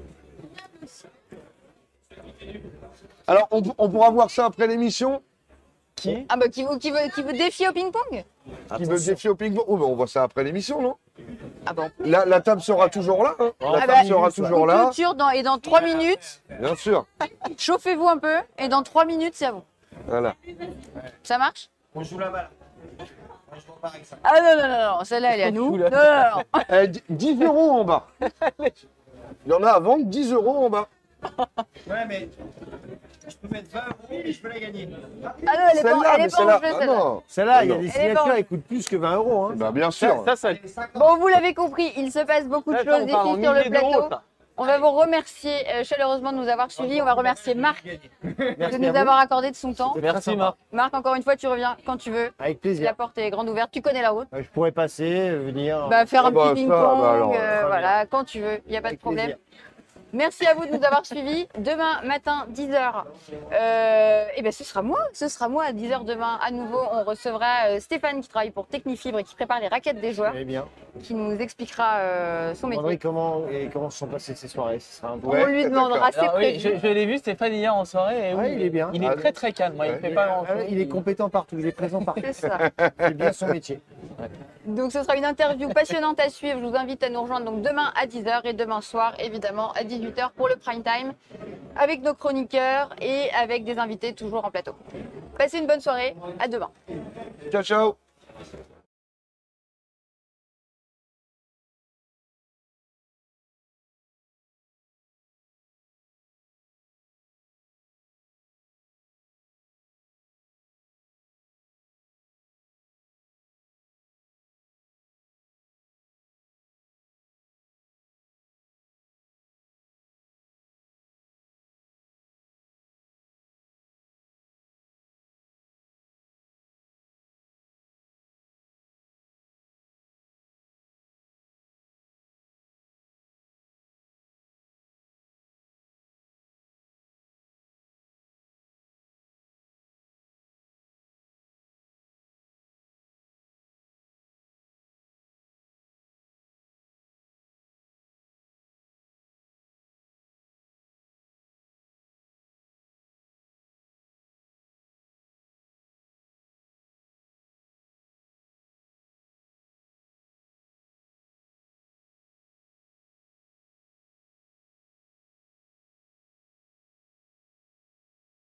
Alors, on, on pourra voir ça après l'émission. Qui? Ah bah qui veut, qui veut, qui veut défier au ping-pong? Qui veut le défier au ping-pong. Oh, ben, on voit ça après l'émission, non? Ah bon. La, la table sera toujours là. Hein. La Ah table bah, sera on toujours On là. clôture dans, et dans trois minutes, Bien sûr. chauffez-vous un peu et dans trois minutes, c'est à vous. Voilà. Ça marche? On joue la balle. On joue pas avec ça. Ah non, non, non, non, celle-là, elle est à nous. Fou, Non, là. non, non. Eh, dix- dix euros en bas. Il y en a à vendre dix euros en bas. Ouais, mais je peux mettre vingt euros et je peux la gagner. Ah non, elle est pas, Celle-là, elle mais est pas celle-là. en jeu, Ah celle-là. non. Celle-là, il y a Non. des Elle est signatures, pas- elles coûtent plus que vingt euros. Hein. Bah, bien Ça, sûr. ça, ça, Bon, vous l'avez compris, il se passe beaucoup de ça, choses on parle en ici sur le milliers d'euros, plateau. ça. On va vous remercier euh, chaleureusement de nous avoir suivis. On va remercier Marc de Merci nous à vous. avoir accordé de son temps. C'était très Merci sympa. Marc. Marc, encore une fois, tu reviens quand tu veux. Avec La plaisir. porte est grande ouverte. Tu connais la route. Euh, Je pourrais passer, venir. Bah, faire Ah un bah, petit ça, ping-pong, bah alors, euh, très voilà, quand tu veux, il n'y a pas de Avec problème. plaisir. Merci à vous de nous avoir suivis. Demain matin, dix heures, euh, eh ben, ce sera moi. Ce sera moi à dix heures demain. À nouveau, on recevra euh, Stéphane qui travaille pour Technifibre et qui prépare les raquettes des joueurs, Eh bien. qui nous expliquera euh, son André, métier. comment, et comment se sont passées ces soirées Ce sera un peu- Ouais, on lui demandera, c'est Alors, oui, prévu. je, je l'ai vu Stéphane hier en soirée. Et Ouais, oui, il est bien. Il est Ah, très très calme. Moi, il ouais. fait pas grand Ah ouais, il est compétent partout, il est présent partout. C'est ça. C'est bien son métier. Donc ce sera une interview passionnante à suivre. Je vous invite à nous rejoindre donc demain à dix heures et demain soir évidemment à dix-huit heures pour le prime time avec nos chroniqueurs et avec des invités toujours en plateau. Passez une bonne soirée, à demain. Ciao, ciao.